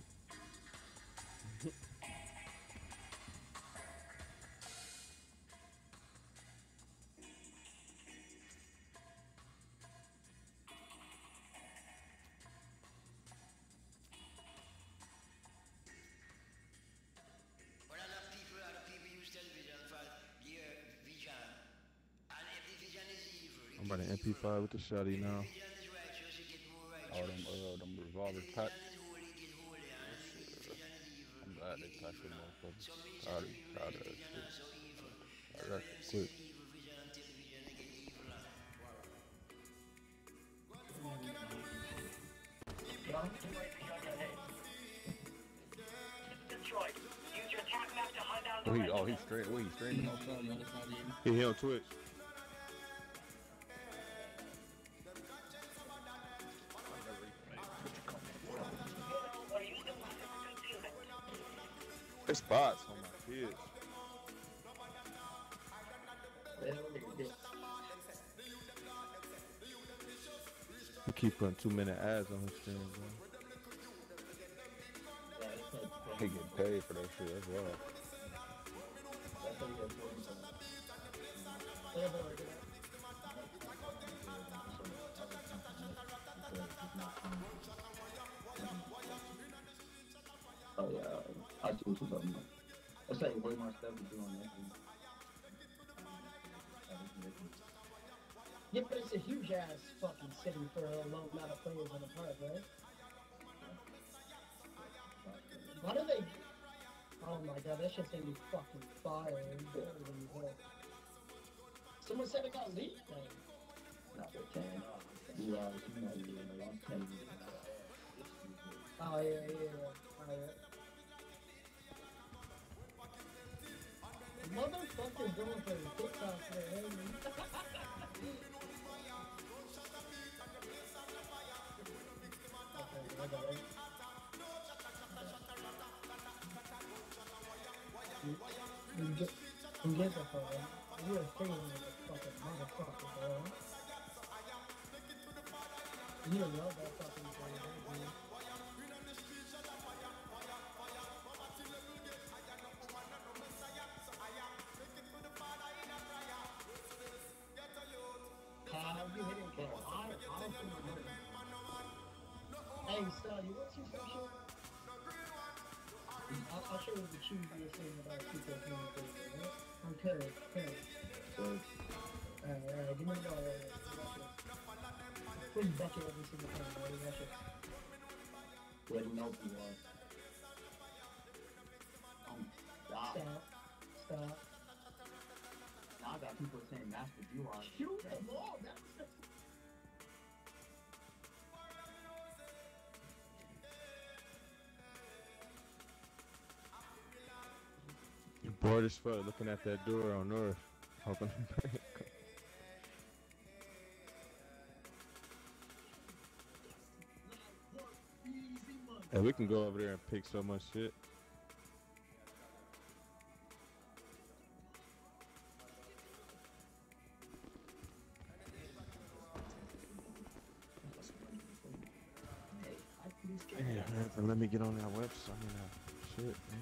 I'm about to M P five with the shotty now. All them, uh, them revolver packs. I'm glad they packed them motherfuckers. Tired of, tired of that shit. I got quick. Oh, he, oh, he's straight. What, he's streaming on something? He here on Twitch. There's spots on my kids. He keep putting two minute ads on his stream, bro. He get paid for that shit as well. Oh yeah, I see what you're talking about. That's like way more stuff to do on that. Yeah, but it's a huge ass fucking city for a low amount of players in the park, right? Why do they? Oh my god, that shit's gonna be fucking fire. Someone said it got leaked, like. Not for ten. You are, you know, you know, I'm telling you. Oh yeah, yeah, yeah. Alright. Motherfuckers going for the TikTok for him. Okay, I got it. You, you get, you get the phone. You're a thing like a fucking motherfucker, bro. You love that fucking thing, don't you? Uh, you hit it, bro. I, I don't think I'm hitting. Hey, Sally, what's your social? I'll, I'll show you the cheese you're saying about people communicating, right? Okay, okay. So, alright, alright, give me the ball, alright. Please bucket every single time, alright? Watch it. Let him know who you are. Um, stop. Stop. Stop. Stop. people are saying that's what you are. Shoot them all. That was the You're bored as fuck looking at that door on North. Hoping. Hey, we can go over there and pick so much shit. Yeah, man, let me get on that website. I mean, that shit, man.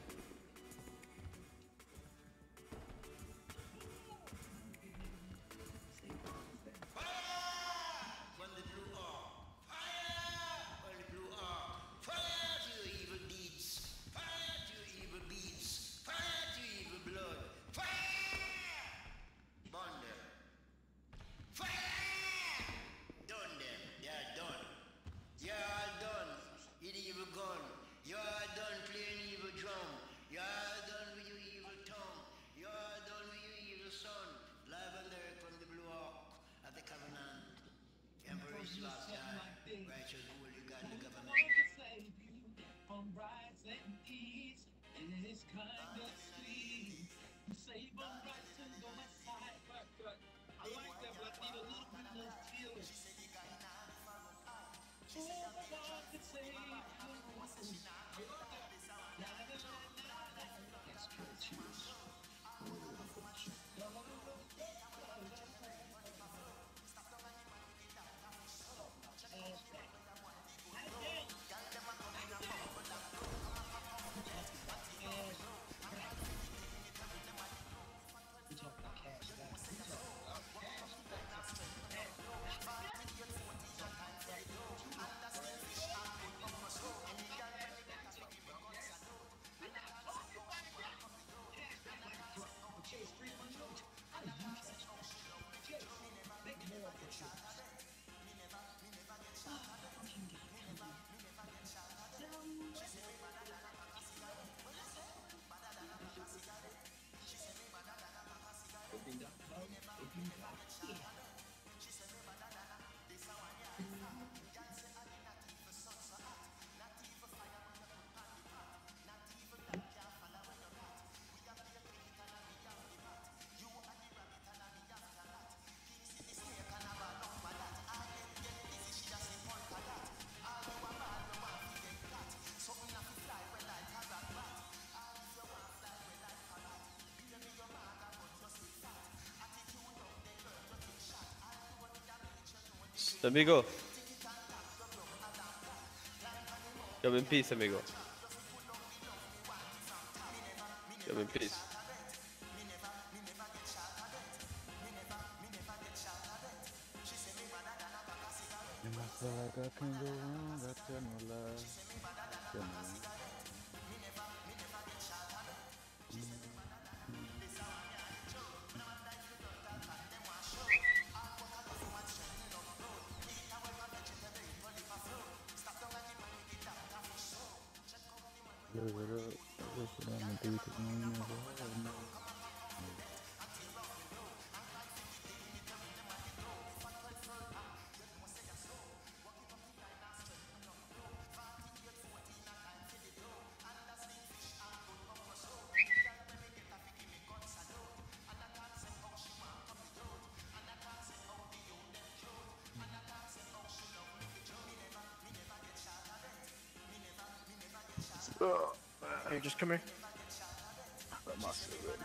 Amigo. Come in peace, amigo. Come in peace. And I feel like I can go wrong, I tell no lie. Tell no lie. Live it up, I wish it on the beat, cause no, you never had no. Oh, hey, just come here. Got my shit ready.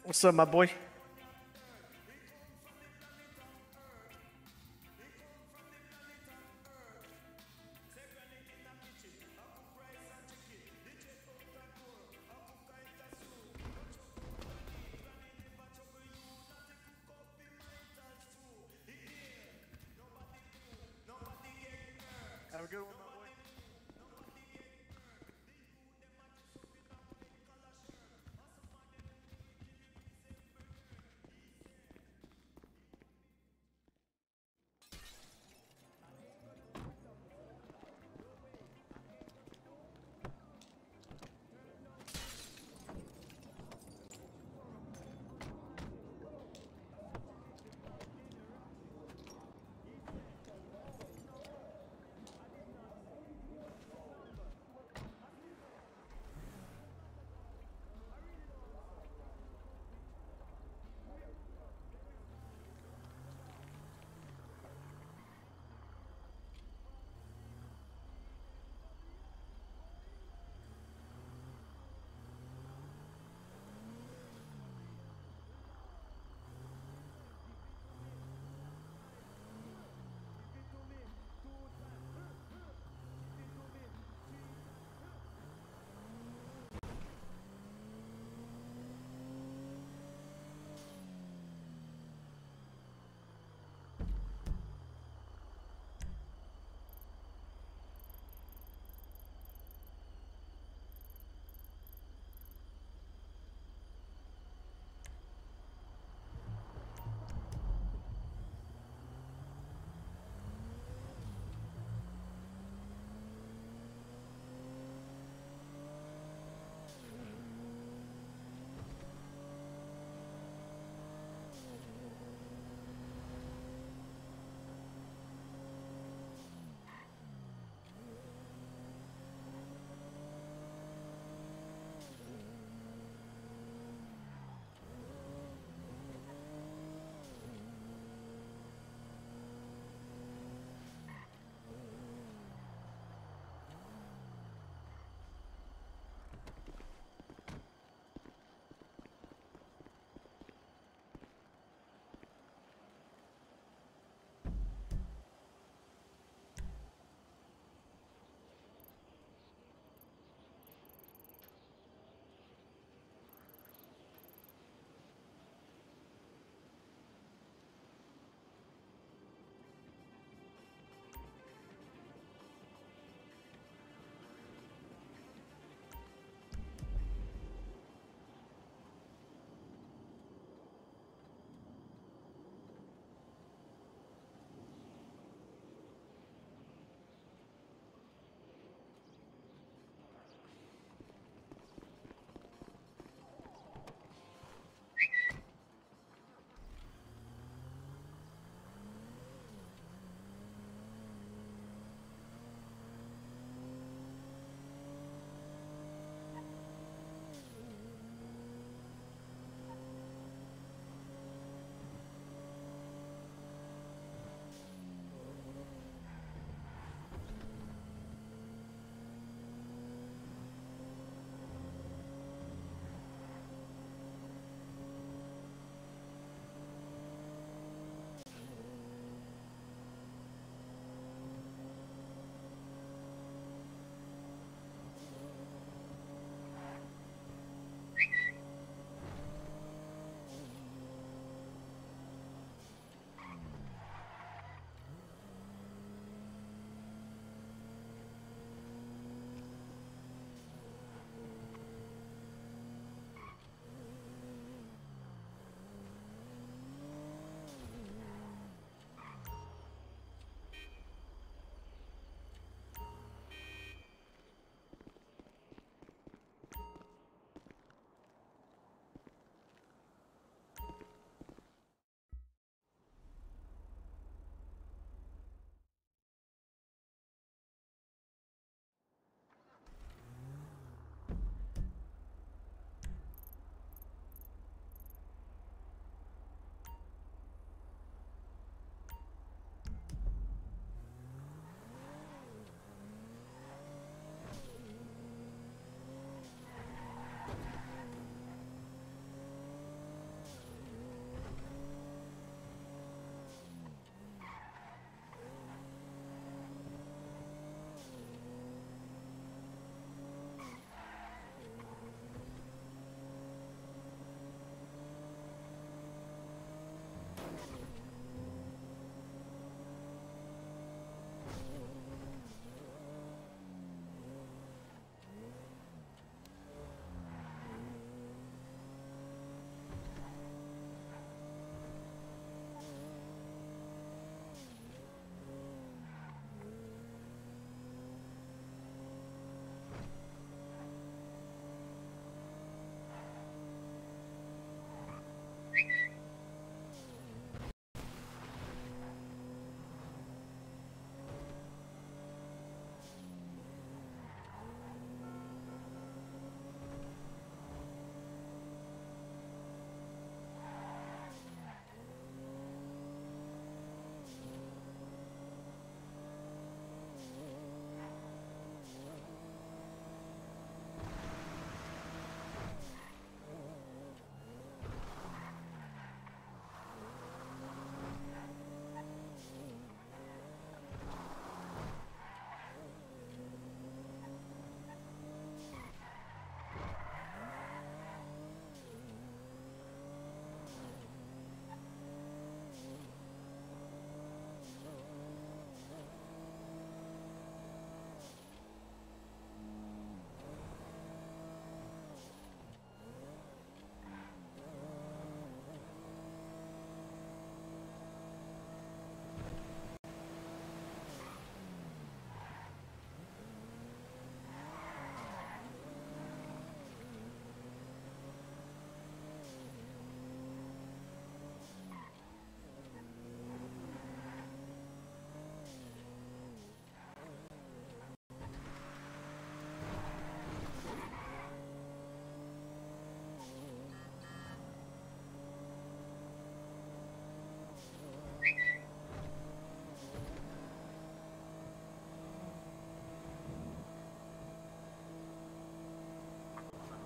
What's up, my boy? Have a good one, my boy.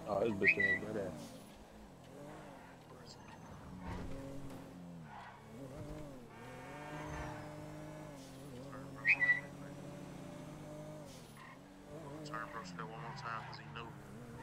Oh, this bitch ain't good ass. Turn bro shit one more time because he knew.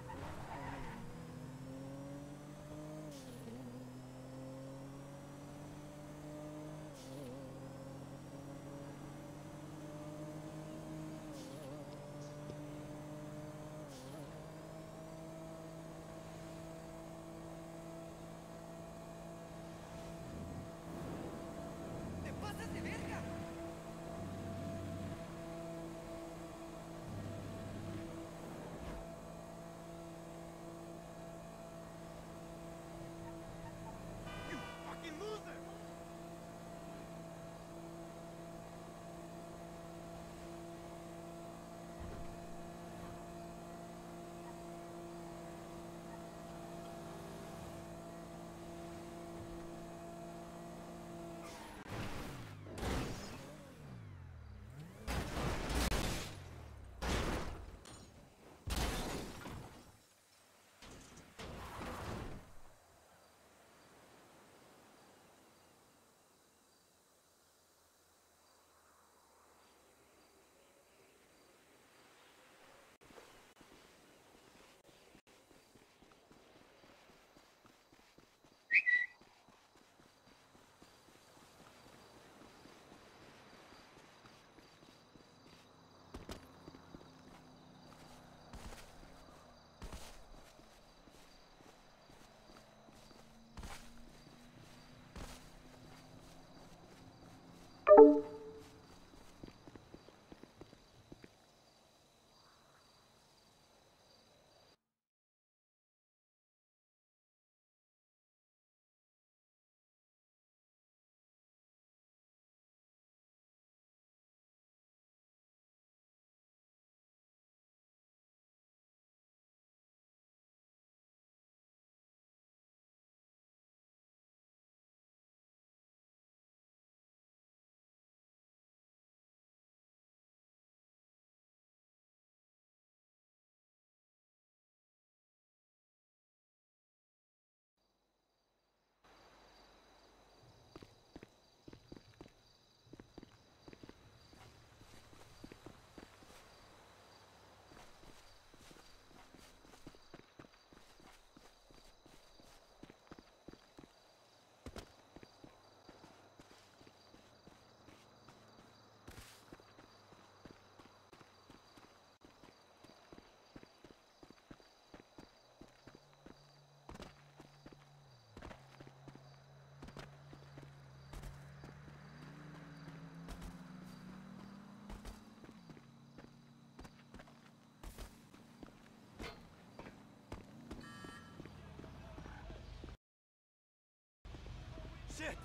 Shit!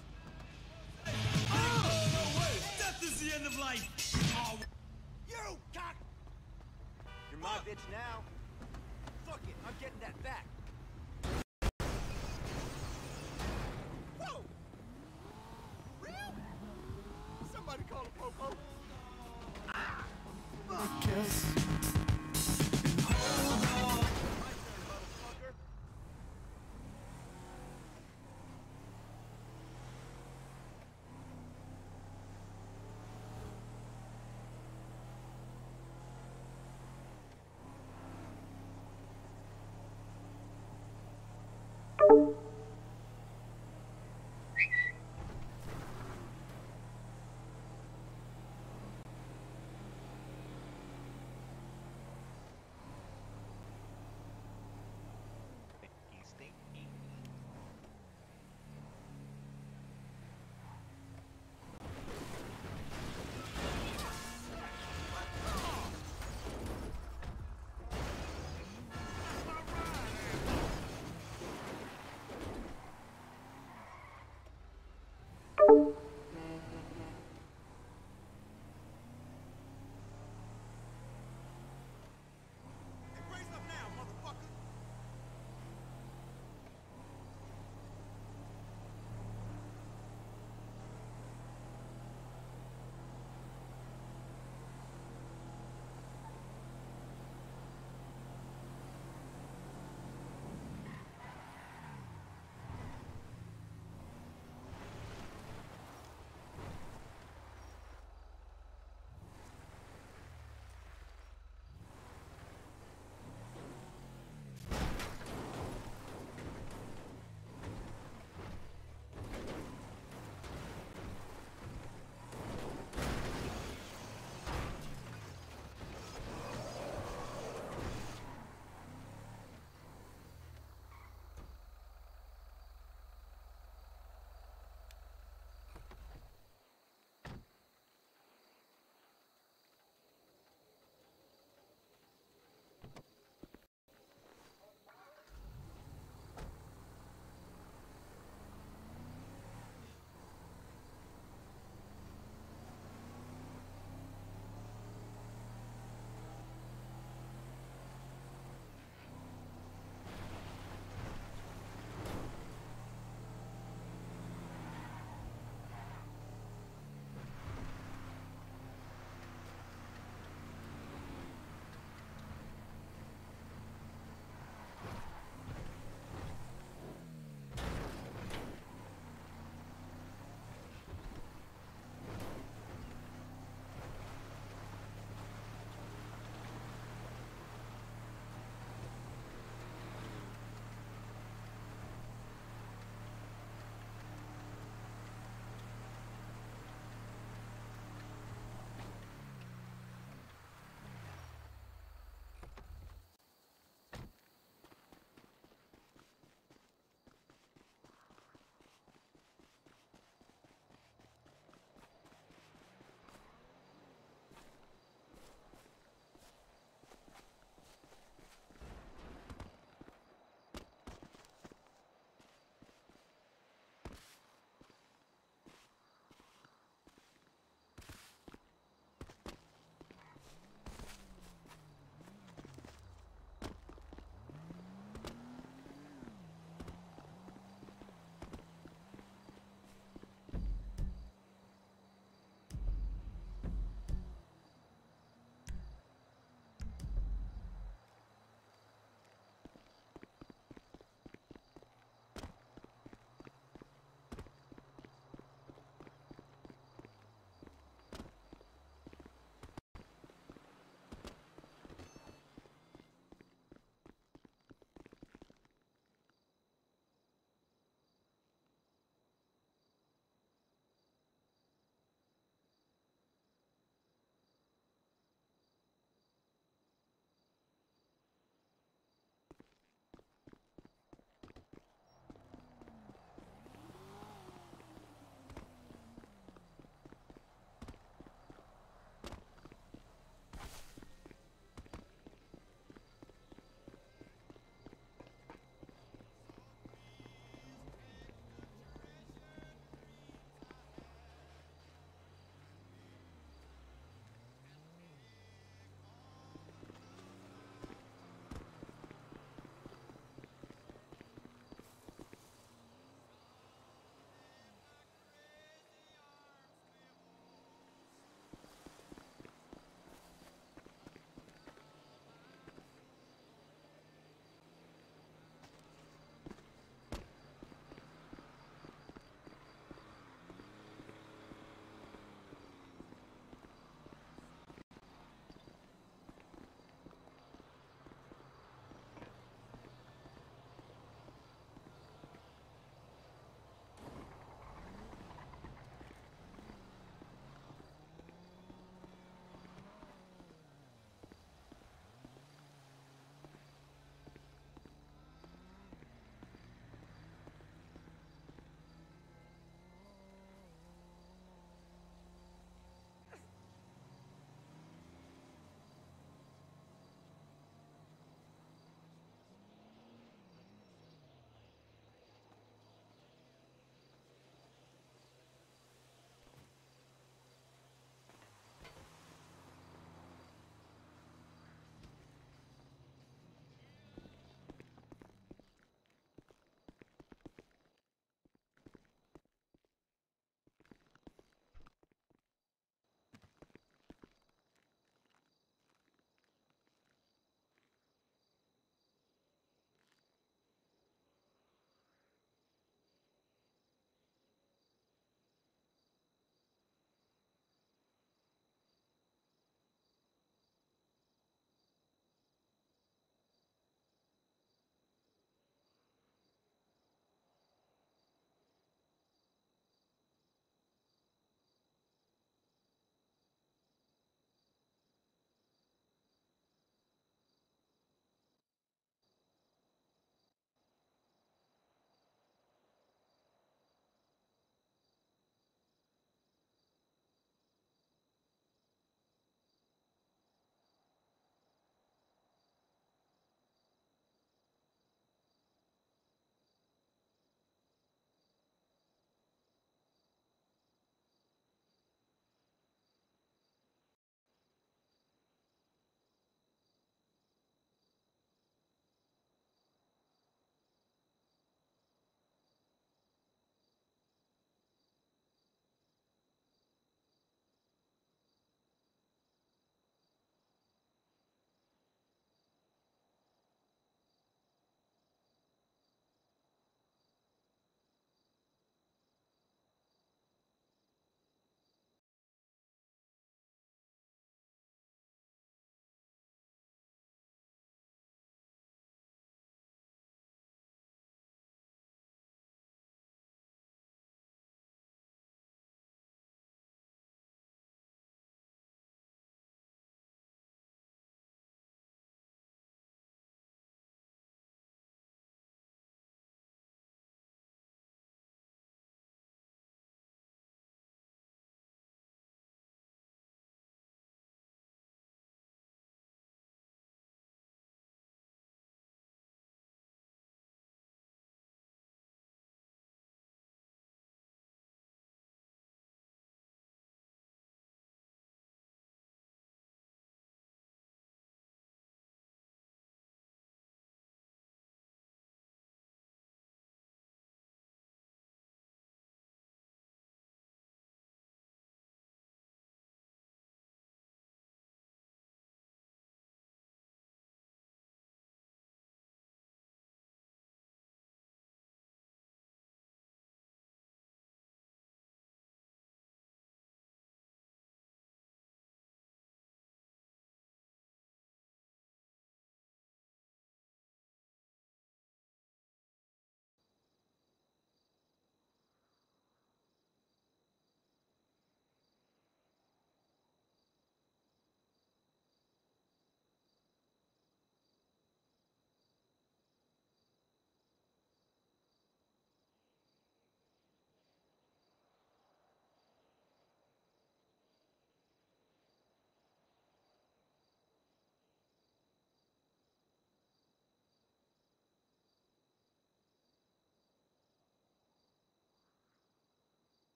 Oh, no way! Death is the end of life! Oh. You cock! You're my bitch now. Fuck it, I'm getting that back. Whoa! Real? Somebody call a popo. Ah! Fuck yes. Hold on! My turn, motherfucker.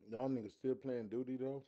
Y'all niggas still playing duty though?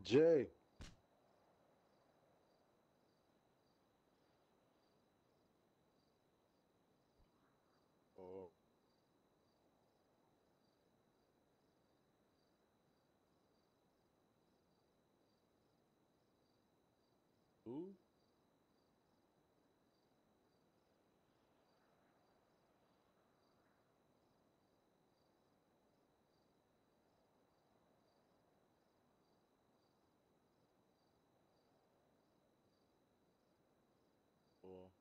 Jay. Oh. Who? Oh.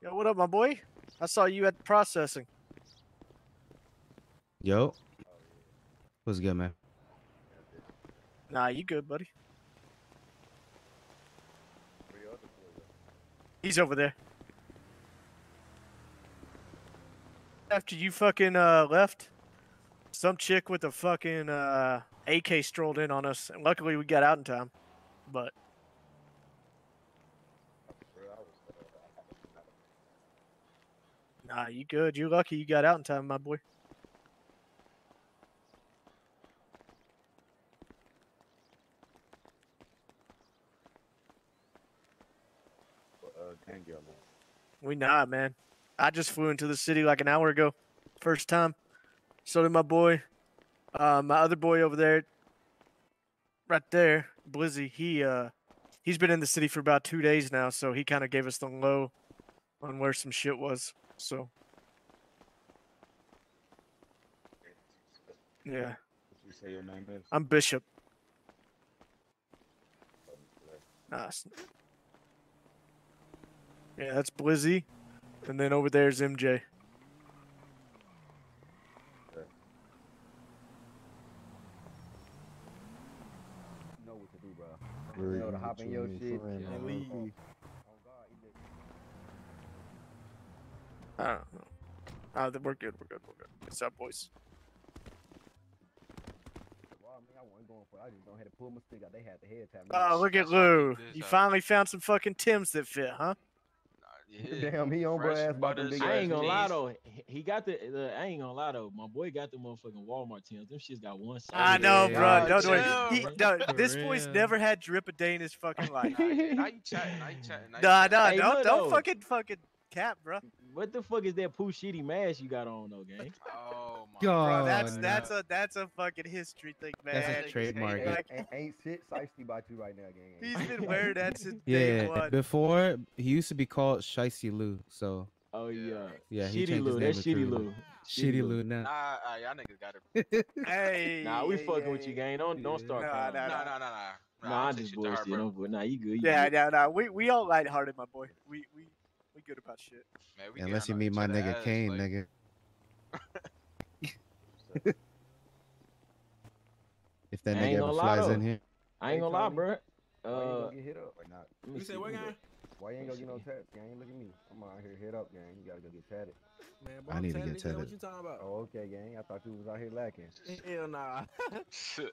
Yo, what up, my boy? I saw you at processing. Yo. What's good, man? Nah, you good, buddy. He's over there. After you fucking uh, left, some chick with a fucking uh, A K strolled in on us, and luckily we got out in time. But nah, you good. You're lucky you got out in time, my boy. Uh, thank you, man. We not, man. I just flew into the city like an hour ago. First time. So did my boy. Uh, my other boy over there, right there, Blizzy, he uh he's been in the city for about two days now, so he kind of gave us the low on where some shit was. So yeah. What you say your name is? I'm Bishop. Nice. Yeah, that's Blizzy. And then over there's M J. Know what to do, bro. Where You know you to hop get in your your new shit friend, and man? leave. I don't know. Uh, we're good, we're good, we're good. What's up, boys? Well, I mean, I wasn't going for it. I just don't have to pull my stick out. They had the head tap. Oh, look at Lou. You finally found some fucking Tims that fit, huh? Yeah. Damn, he on bro ass about them big I ass ain't gonna lie jeans. though. He he got the, the. I ain't gonna lie though. My boy got the motherfucking Walmart Tims. Them shits got one side. I know, bro. Don't worry. He, man. no, For this boy's real. never had drip a day in his fucking life. Now you chatting, now you chatting, now you Nah, chatting. nah, Hey, don't, look, don't though. fucking fucking cap, bro. What the fuck is that poo shitty mask you got on though, gang? Oh my Bro, Oh, that's no. that's a that's a fucking history thing, man. That's a trademark. Ain't, Like, ain't, ain't shit shiesty about you right now, gang. he's been wearing that since day Yeah, one. before he used to be called Shicey Lou, so Oh yeah. yeah, he Shitty changed his Lou. name That's to Shitty True Lou. Shitty Lou now. Nah, uh, y'all niggas got it. Hey, Nah, we hey, fucking hey, with you, gang. Don't don't start Nah, calling. nah, me. Nah, nah. nah, nah, nah. Nah, Nah, I'll I'm take just shit to her, bullshit. bro. Don't, nah, you good. You Yeah, good. yeah, nah. We we all lighthearted, my boy. We we we good about shit. Man, we Unless you getting on meet each my other nigga ass, Kane, like, nigga. If that I nigga ain't ever gonna lie flies though. in here, I ain't gonna lie, bro. Why you ain't Uh, gonna get hit up? Why not? let me You see. say what, Let me guy? Why you ain't Let gonna me get no see. tats, gang? Look at me. I'm out here hit up, gang. You gotta go get tatted. Man, boy, I I'm need to tatted get again. What tatted. you talking about? Oh, okay, gang. I thought you was out here lacking. Hell nah. shit.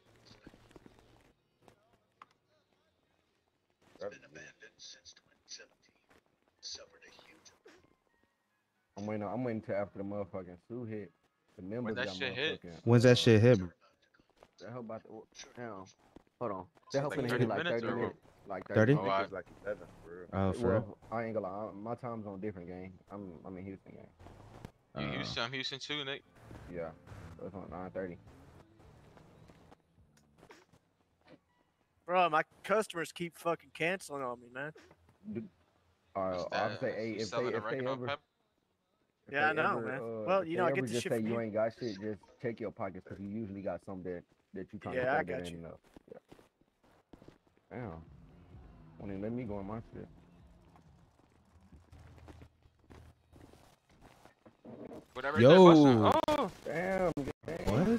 Been abandoned since twenty seventeen. Suffered a huge. I'm waiting. on- I'm waiting till after the motherfucking Sue hit. The members that got shit hit? motherfucking. when's that uh, shit hit, bro? That help about to. Damn. Hold on. That help Like finna hit thirty in like minutes thirty or minutes. Like thirty? thirty. Oh, I, It's like eleven for real. Oh, for real? Well, I ain't gonna lie. My time's on different, gang. I'm I'm in Houston, gang. you Uh, Houston, I'm Houston too, Nick. Yeah. So it's on nine thirty. Bro, my customers keep fucking canceling on me, man. Uh, What's I would that? say, hey, You if they selling if they oregano ever, pepper? if Yeah, I they know, ever, man. uh, Well, if you they know, I ever get the just shit say from you you. ain't got shit, just check your pockets because you usually got some that that you trying Yeah, to I plug got it you. in. Uh, yeah. Damn. Won't even let me go in my shit. Whatever is that busting. Yo, Oh! Damn. what?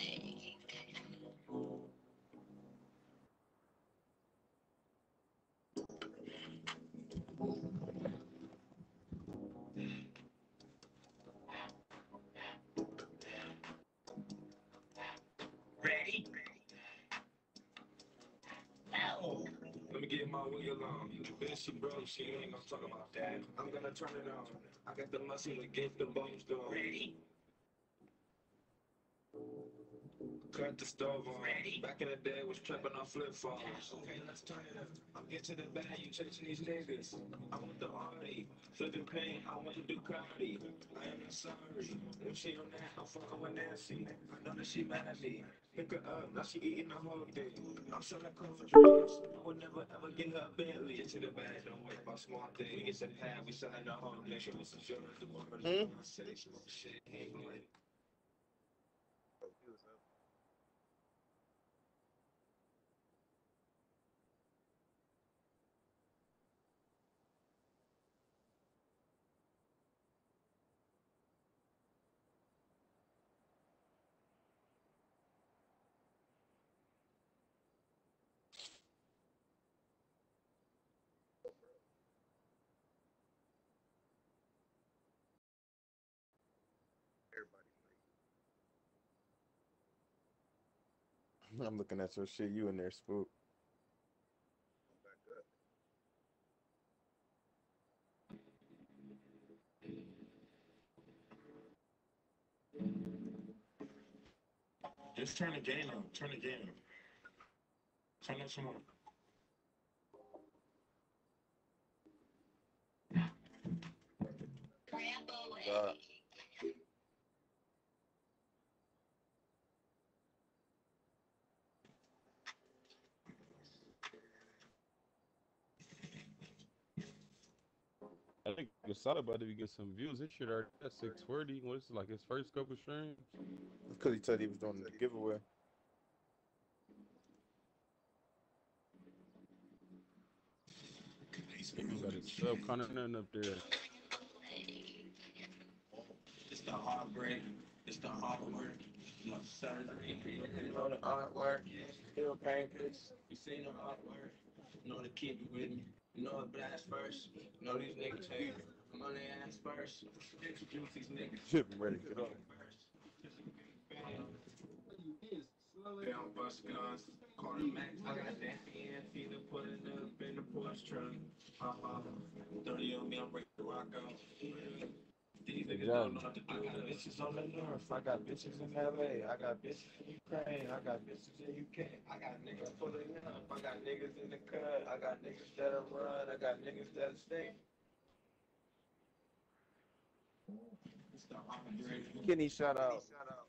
Ready? Ow. Let me get my wheel on. Bitch, she broke, she ain't gonna talk about that. I'm gonna turn it on. I got the muscle to get the bones going. Ready? Cut the stove on. Ready? Back in the day, was trapping on flip phones. Okay, let's turn it up. I'm getting to the bag, you chasing these niggas. I want the party, flipping paint, I want to do comedy. I am not sorry. If she on that, I'm fucking with Nancy. I know that she mad at me. Pick her up, now she eating the whole thing. I'm sure that comes for dreams. I would never ever get her a Bentley. Get to the bag, don't worry about small things. We get to the pad, we selling the whole thing. She was some sure the woman. I say smoke shit, ain't going. I'm looking at your shit. You in there, Spook. Just turn the game on. Turn the game on. Turn it some more. God. I think Gasada about to be getting some views. This shit already at six forty. What's like his first couple streams? Because he said he was doing the giveaway. He got his sub content up there. It's the heartbreak. It's the hard work. My surgery. You know the artwork. Still pancakes. You seen the artwork. You know to keep it with me. You know it blast first. You know these niggas hate. I'm on their ass first. Introduce these niggas. Shit, I'm ready to get up. They don't bust guns. Corner max. I got that hand. Feet up, putting up in the Porsche truck. Uh-huh. thirty on me. I'm ready to rock out. These niggas don't know what to do. I got bitches on the north. I got bitches in L A. I got bitches in Ukraine. I got bitches in U K. I got niggas pulling up. I got niggas in the cut. I got niggas that'll run. I got niggas that'll stay. Kenny, shout out.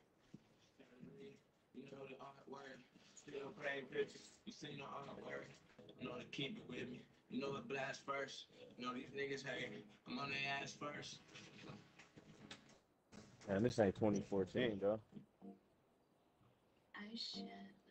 You know the artwork. Still paint pictures. You seen the artwork. You know to keep it with me. You know it blast first. You know these niggas hate. I'm on their ass first. Man, this ain't twenty fourteen, though. Oh shit.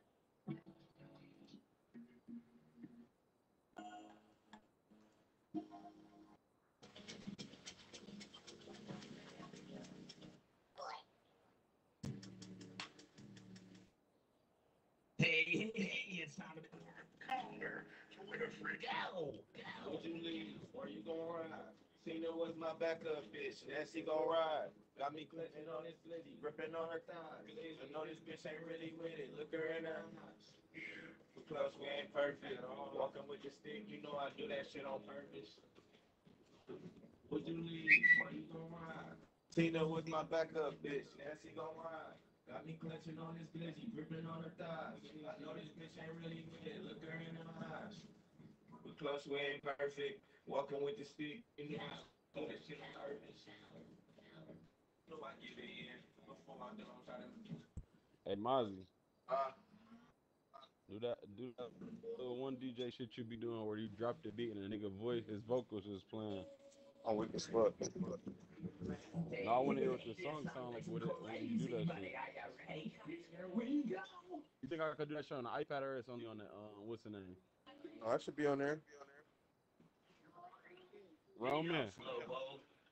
Hey, hey, it's time to be corner. Twitter freak. Go, go. Would you leave? Where you gonna ride? Cena was my backup bitch. Nancy gon' ride. Got me clenching on this lady, gripping on her thighs. I know this bitch ain't really with it. Look her in her eyes. We close, we ain't perfect. Walking with the stick, you know I do that shit on purpose. Would you leave? Where you gon' ride? Tina was my backup bitch. Nancy gon' ride. Got me clutching on this glizzy, gripping on her thighs. I know this bitch ain't really with it. Look her in her eyes. We close, we ain't perfect. Walking with the stick, you know I do that shit on purpose. You know I get it in before I don't try to. Hey, Mozzie. Uh, Do that, do that little one D J shit you be doing where you drop the beat and the nigga voice, his vocals is playing. I'm weak as fuck. No, I want to hear what the song sound like with it when you do that shit. You think I could do that shit on the iPad or it's only on the, um, what's the name? No, I should be on there. Roman.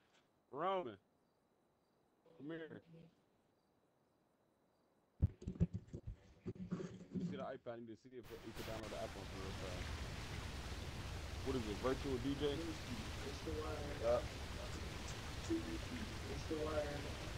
Roman. Come here. I need to see if you can download the app on real fast. What is it? Virtual D J? It's the wire. Yeah. It's the wire.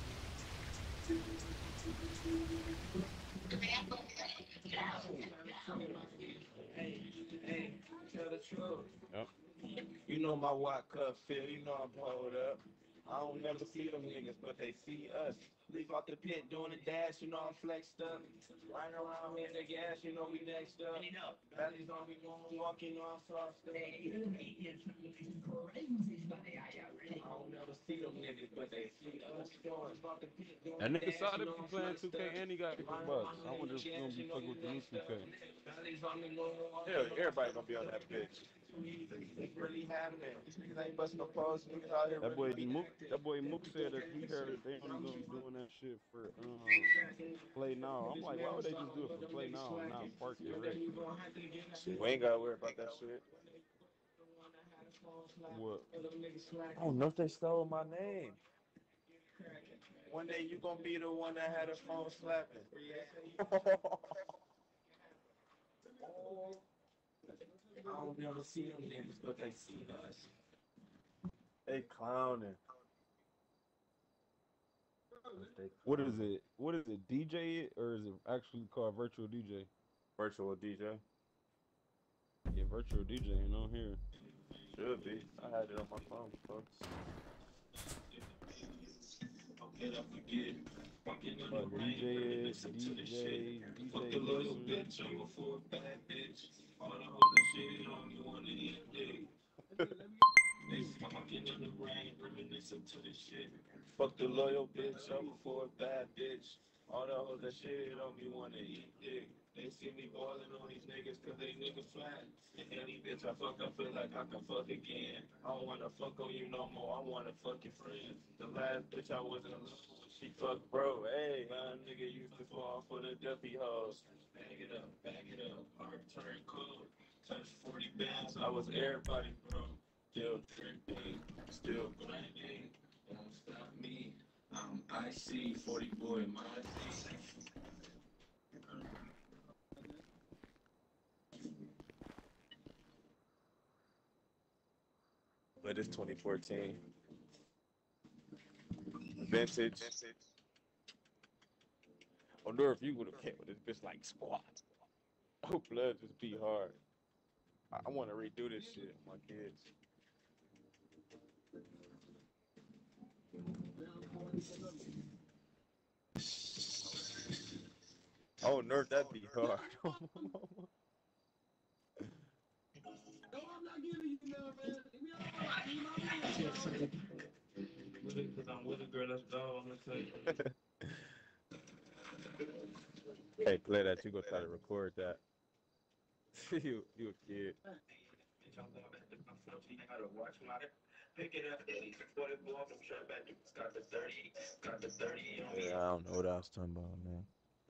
Hey, hey, tell the truth. Yep. You know my white cup feel, you know I'm pulled up. I don't never see them niggas, but they see us. Leave out the pit doing the dash, you know I'm flexed up. Riding around here the gas, you know we next up. Belly's on me going walk, you know I'm soft up. I don't never see them niggas, but they see us. That nigga saw that be playing two K and he got fifty bucks. I wonder if he's gonna be fucking with the new two K. Hell, everybody gonna be on that bitch. Really happening. These niggas ain't busting no balls. Niggas out here That boy really Mook, that boy Mook said that he heard they only gonna be doing that shit for um Play Now. I'm like, why would they just do it for Play Now and not Park and Rec? We ain't gotta worry about that shit. What? I don't know if they stole my name. One day you gonna be the one that had a phone slapping. I don't never see them niggas, but they see us. They clowning. What is it? What is it? D J it or is it actually called Virtual D J? Virtual D J. Yeah, Virtual D J ain't on here. Should be. I had it on my phone before. Uh, D J it, D J, D J Mixer. Fuck the loyal bitch, I'm for a bad bitch. All the hoes that shit on me wanna eat dick. They see me ballin' on these niggas cause they niggas flat. And any bitch I fuck, I feel like I can fuck again. I don't wanna fuck on you no more, I wanna fuck your friends. The last bitch I was in love with, she fucked bro. Hey, my nigga used to fall for the duffy hoes. Bag it up, bag it up, hard turn cold. Touch forty bands, I was everybody, bro. Still tripping, still grinding. Won't stop me. I'm icy, forty boy, my But it's twenty fourteen. Vintage. I wonder if you would have came with this bitch like squat. Oh, blood just be hard. I, I want to redo this shit with my kids. Oh, nerd, that'd be hard. No, I'm not giving you no, man. Leave me alone. I need my man, bro. Because I'm with a girl, let's go. I'm gonna tell you. Hey, play that. You go try to record that. you, you a kid. Pick it up, forty four from shirt back. Got the thirty, got the thirty on me. Yeah, I don't know what I was talking about, man.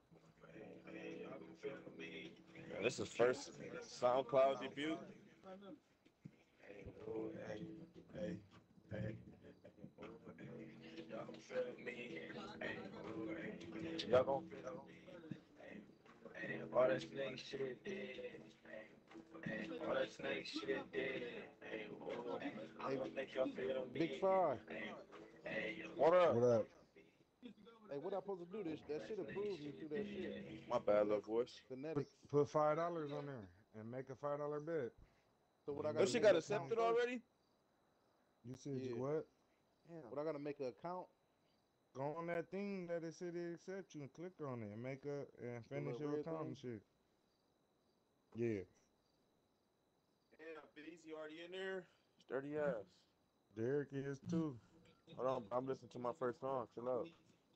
Man, this is first SoundCloud debut. Hey, oh, hey, hey, hey. Y'all gon' feel me. Hey, oh, hey. Y'all gon' feel me. Hey, hey, all that snake shit dead. Hey, all that snake shit dead. Hey, oh, hey. I'm gonna make y'all feel me. Big Fry. Hey, what up? What up? Hey, what I supposed to do? This that shit approved me through that shit. My bad, little voice. Put, Phonetics. put five dollars on there and make a five dollar bet. So what I Oh, gotta she make got an accepted account already? You said Yeah. you what? Damn. What I gotta make an account? Go on that thing that it said it accept you and click on it and make a and The finish little your red account thing? and shit. Yeah. Yeah, Beezy already in there. Dirty ass. Derek is too. Hold on, I'm listening to my first song. Chill out.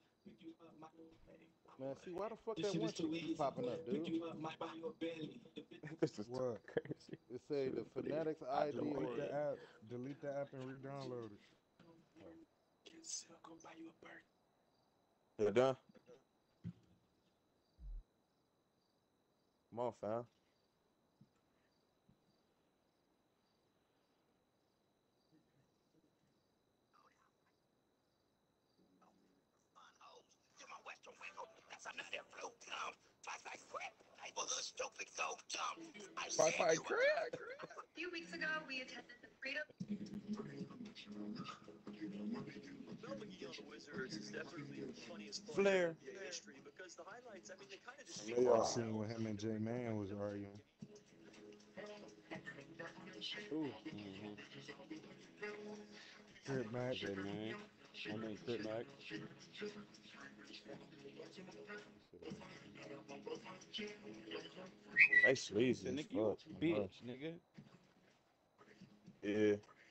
Man, see why the fuck that one shit keep popping up, dude? This is What? crazy. It say the Phonetics I D Delete or the app. Delete the app and re-download it. You done? Come on, fam. Fight, fight, crack. A few weeks ago, we attended the Freedom. Flair. I know y'all seen what him and J Man was arguing. Ooh. Mm-hmm. Crip Mac. J man. My name Crip Mac. They He sleazy said, as nigga, you fuck. a bitch, nigga. Yeah.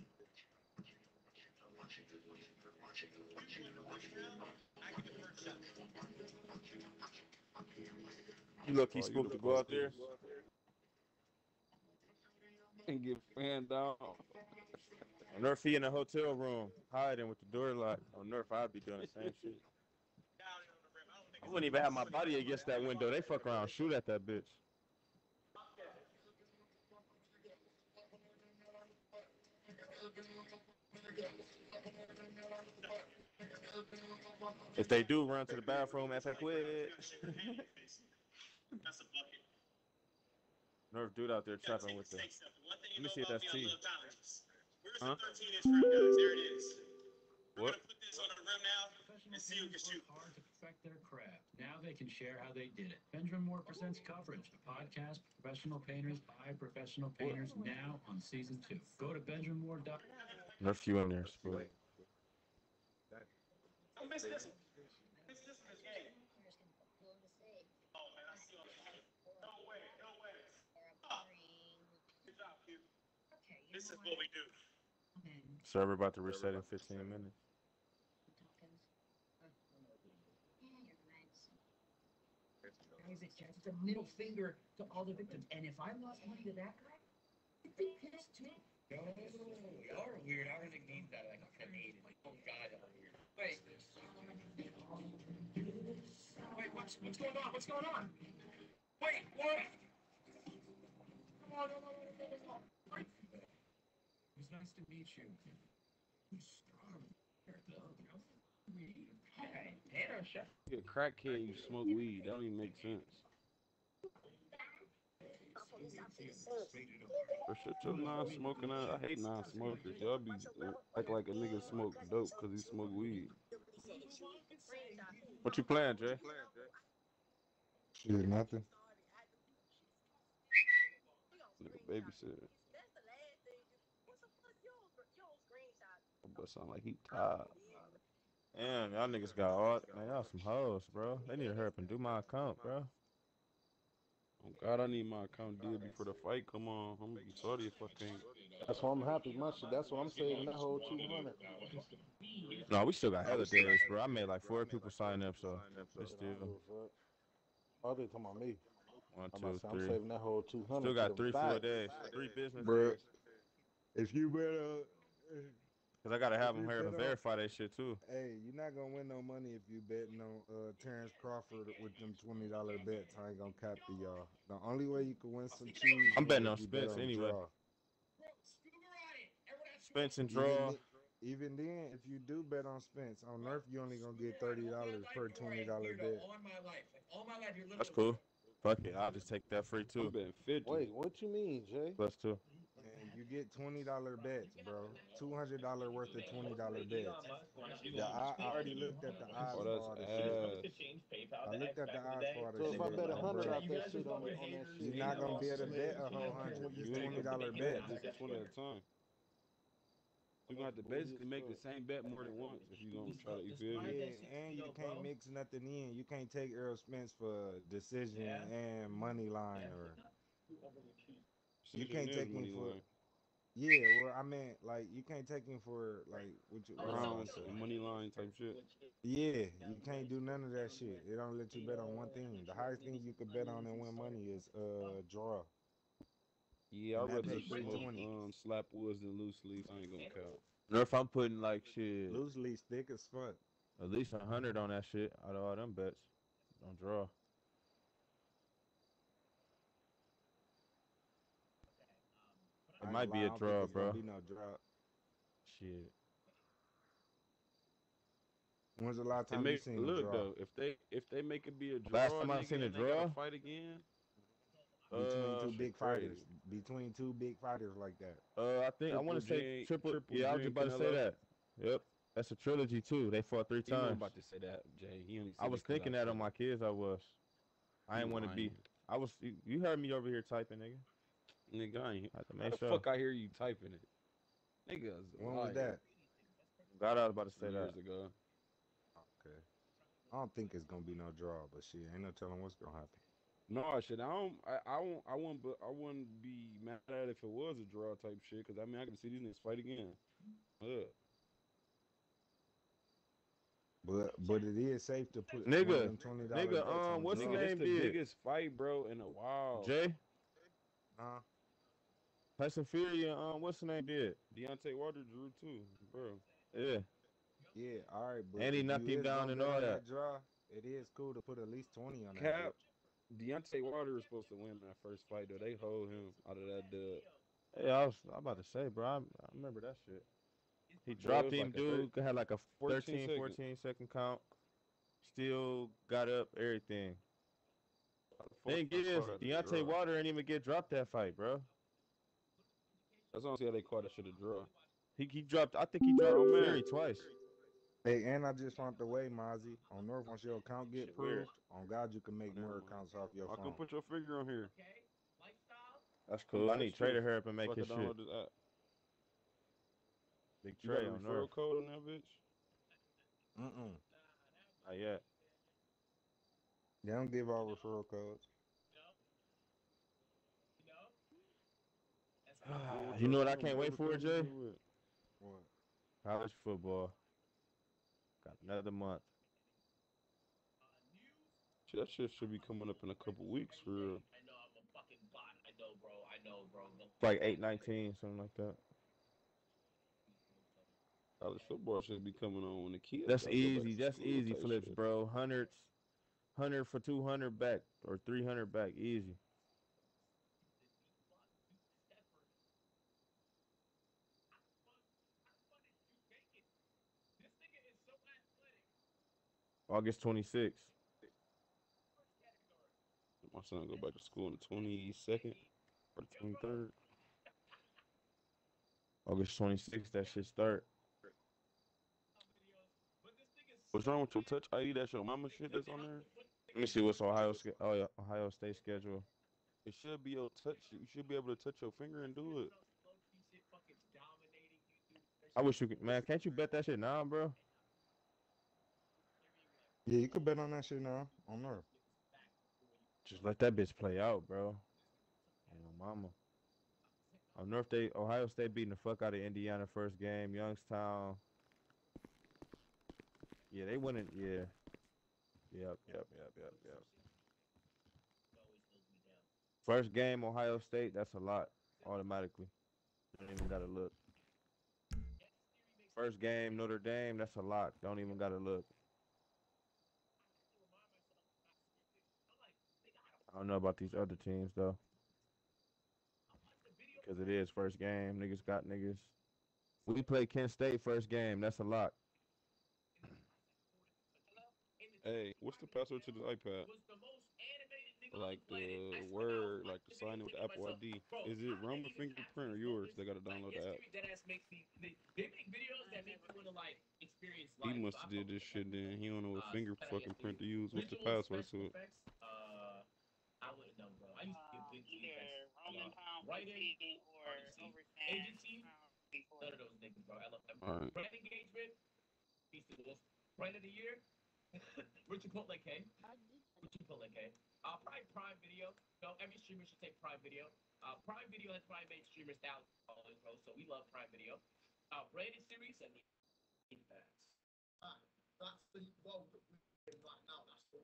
You look, he Oh, you the spooked to go out there. fuckers. And get fanned out. On Nerf, he in the hotel room, hiding with the door locked. On Nerf, I'd be doing the same shit. I wouldn't even have my body against that window. They fuck around, shoot at that bitch. If they do run to the bathroom, F F quit. Nerf dude out there trapping with the. Let me see if that's T. Huh? What? And see who can shoot. Hard to perfect their craft. Now they can share how they did it. Benjamin Moore presents Coverage, a podcast for professional painters by professional painters, now on season two. Go to benjamin moore dot com. Nerf you in there, spook. Don't miss this one. Miss this one is game. Oh man, I see all that. No way, no way. Ah. Good job, Q. This is what we do. Server about to reset in fifteen minutes. Guys, it's just a middle finger to all the victims. And if I lost money to that guy, I'd be pissed too. Yo, y'all are weird. I really need that like a Canadian. Oh God, y'all are weird. Wait. Wait, what's what's going on? What's going on? Wait, what? Come on, no, no, no, no, no, no. Wait. It was nice to meet you. Who's strong? Hey, Tanner, chef. You're a crackhead, you smoke weed. That don't even make sense. For shut your non-smoking out. I hate non-smokers. Y'all be uh, act like a nigga smoke dope because he smoke weed. What you playing, Jay? Shit, nothing. Nigga babysitter. But sound like he tired. Damn, y'all niggas got all. Man, y'all some hoes, bro. They need to hurry up and do my account, bro. Oh God, I need my account did before the fight come on. I'm gonna be sorry if I can't. That's why I'm happy. My shit. That's why I'm saving that whole two hundred. No, we still got hella days, bro. I made like four people sign up, so it's still Oh, they talking about me. one, I'm, about two, to say, I'm three. saving that whole two hundred. Still got to three the full back. days, three business Bro, days. if you better, Cause I gotta have if them you hurry up and bet on- verify that shit too. hey, you're not gonna win no money if you betting on uh, Terrence Crawford with them twenty dollar bets. I ain't gonna cap to y'all. The only way you can win some cheese I'm is betting if on you bet Spence on anyway. draw. Spence and Even, draw. th- even then, if you do bet on Spence on Nerf, you only gonna get thirty dollars per twenty dollar bet. All my life, like, all my life, you're That's cool. Fuck it, I'll just take that free I'm too. betting fifty. Wait, what you mean, Jay? Plus two. And you get twenty dollar bets, bro. Two hundred dollar worth of twenty dollar bets. Yeah, I, I already looked at the odds Oh, for that's all the shit. ass. I looked at the odds for all the So shit. if I bet a um, hundred bro. out that shit on, on that shit, You're not gonna be able to bet a whole hundred. It's You ain't twenty gonna dollar bet bets. just twenty at a time. You're gonna have to basically make the same bet more than once if you're gonna try to, you feel me? Yeah, and you can't mix nothing in. You can't take Earl Spence for decision and money line, or you Decision can't is take him money for. line. Yeah, well, I mean, like you can't take him for like what you what I about Rounds to say. and money line type shit. Yeah, you can't do none of that shit. It don't let you bet on one thing. The highest thing you could bet on and win money is uh draw. Yeah, And I'd that rather pay three smoke twenty. um slap woods than loose leaf. I ain't gonna count. Or if I'm putting like shit, Loose leaf thick as fuck. at least a hundred on that shit out of all them bets. Don't draw. It I might ain't be gonna lie, a I don't think draw, it's gonna bro. be no draw. Shit. When's the last They time you make seen a look draw? though. If they if they make it be a draw, Last time I nigga, seen a and they gotta draw? fight again. Between Uh, two shit, big fighters. crazy. Between two big fighters like that. Uh, I think I want Triple to say J, triple. Triple Yeah, I was J just and about to say Canelo. that. Yep, that's a trilogy too. They fought three He wasn't times. about to say that, Jay. He only I said was it because I thinking that said on my it. kids. I was. I He ain't want to be. lying. I was. You you heard me over here typing, nigga. Nigga, I ain't. I had to How make the sure. fuck I hear you typing it? Nigga is a When was that? liar. God, I was about to say that. Years ago. Okay. I don't think it's gonna be no draw, but shit, ain't no telling what's gonna happen. No, shit. I don't. I. I won't. I won't. But I wouldn't be mad at it if it was a draw type shit. Cause I mean, I can see these niggas fight again. Ugh. But but it is safe to put one of Nigga, them twenty dollar nigga. bets Um, on what's his Nigga, draws. this name the did? biggest fight, bro, in a while. Jay Huh? Tyson Fury and um, what's his name did? Deontay Wilder drew too, bro. Yeah, Yeah, all right, but and he if knocked you him is down gonna and bet all on that. that draw, it is cool to put at least twenty on that Cap. bitch. Deontay Wilder is supposed to win that first fight, though. They hold him out of that dub. Hey, I was, I was about to say, bro. I, I remember that shit. He Boy, it dropped was him, like a third, dude. Had like a fourteen thirteen, seconds. fourteen second count. Still got up everything. How the fuck Thing I is, call that a Deontay draw? Wilder didn't even get dropped that fight, bro. That's honestly how they call that shit a draw. He he dropped. I think he dropped Grown Fury man. twice. Hey, and I just found the way, Mozzie. On North, once your account get Shit weird. approved, on God, you can Oh, make never more mind. accounts off your I can phone. put your figure on here. That's I'm cool. I need text Trey you to hurry up and so make I can his shit. download this app. Big You got a Trey on North. referral code on that bitch? Mm-mm. Not yet. They don't give out referral codes. What You your know what I damn can't wait barber for, coming Jay? through with? What? College football. Got another month. Shit, that shit should be coming up in a couple weeks for real. Like eight nineteen, something like that. College football should be coming on when the kids That's gotta go back easy. to That's school easy type flips, shit. bro. Hundreds, hundred for two hundred back or three hundred back, easy. August twenty-sixth. My son go back to school on the twenty-second or the twenty-third. August twenty-sixth, that shit start. What's wrong with your touch I D? That's your mama shit that's on there? Let me see what's Ohio sch- oh, yeah, Ohio State schedule. It should be your touch. You should be able to touch your finger and do it. I wish you could, man. Can't you bet that shit now, bro? Yeah, you could bet on that shit now on North. Just let that bitch play out, bro. Ain't no mama. On North State, Ohio State beating the fuck out of Indiana first game. Youngstown. Yeah, they winning. Yeah. Yep, yep, yep, yep, yep. First game, Ohio State. That's a lot. Automatically. Don't even gotta look. First game, Notre Dame. That's a lot. Don't even gotta look. I don't know about these other teams though. Because it is first game. Niggas got niggas. We play Kent State first game. That's a lot. Hey, what's the password to this iPad? Like the word, like the sign in with the Apple I D. Is it Roman fingerprint or yours? They gotta download the app. He must have did this shit then. He don't know what finger fucking print to use. What's the password to it? I wouldn't know, bro. I used to get big either Roman pound fifty or overstand agency. None of those niggas, bro. I love them. All right. Brand engagement. Piece of wolf. Brand of the year. Rich Chipotle K. Rich Chipotle K. Uh, probably Prime Video. You know, every streamer should take Prime Video. Uh, Prime Video has probably made streamers thousands of dollars, bro. So we love Prime Video. Uh, branded series and the that's. Uh, that's the well right now. That's the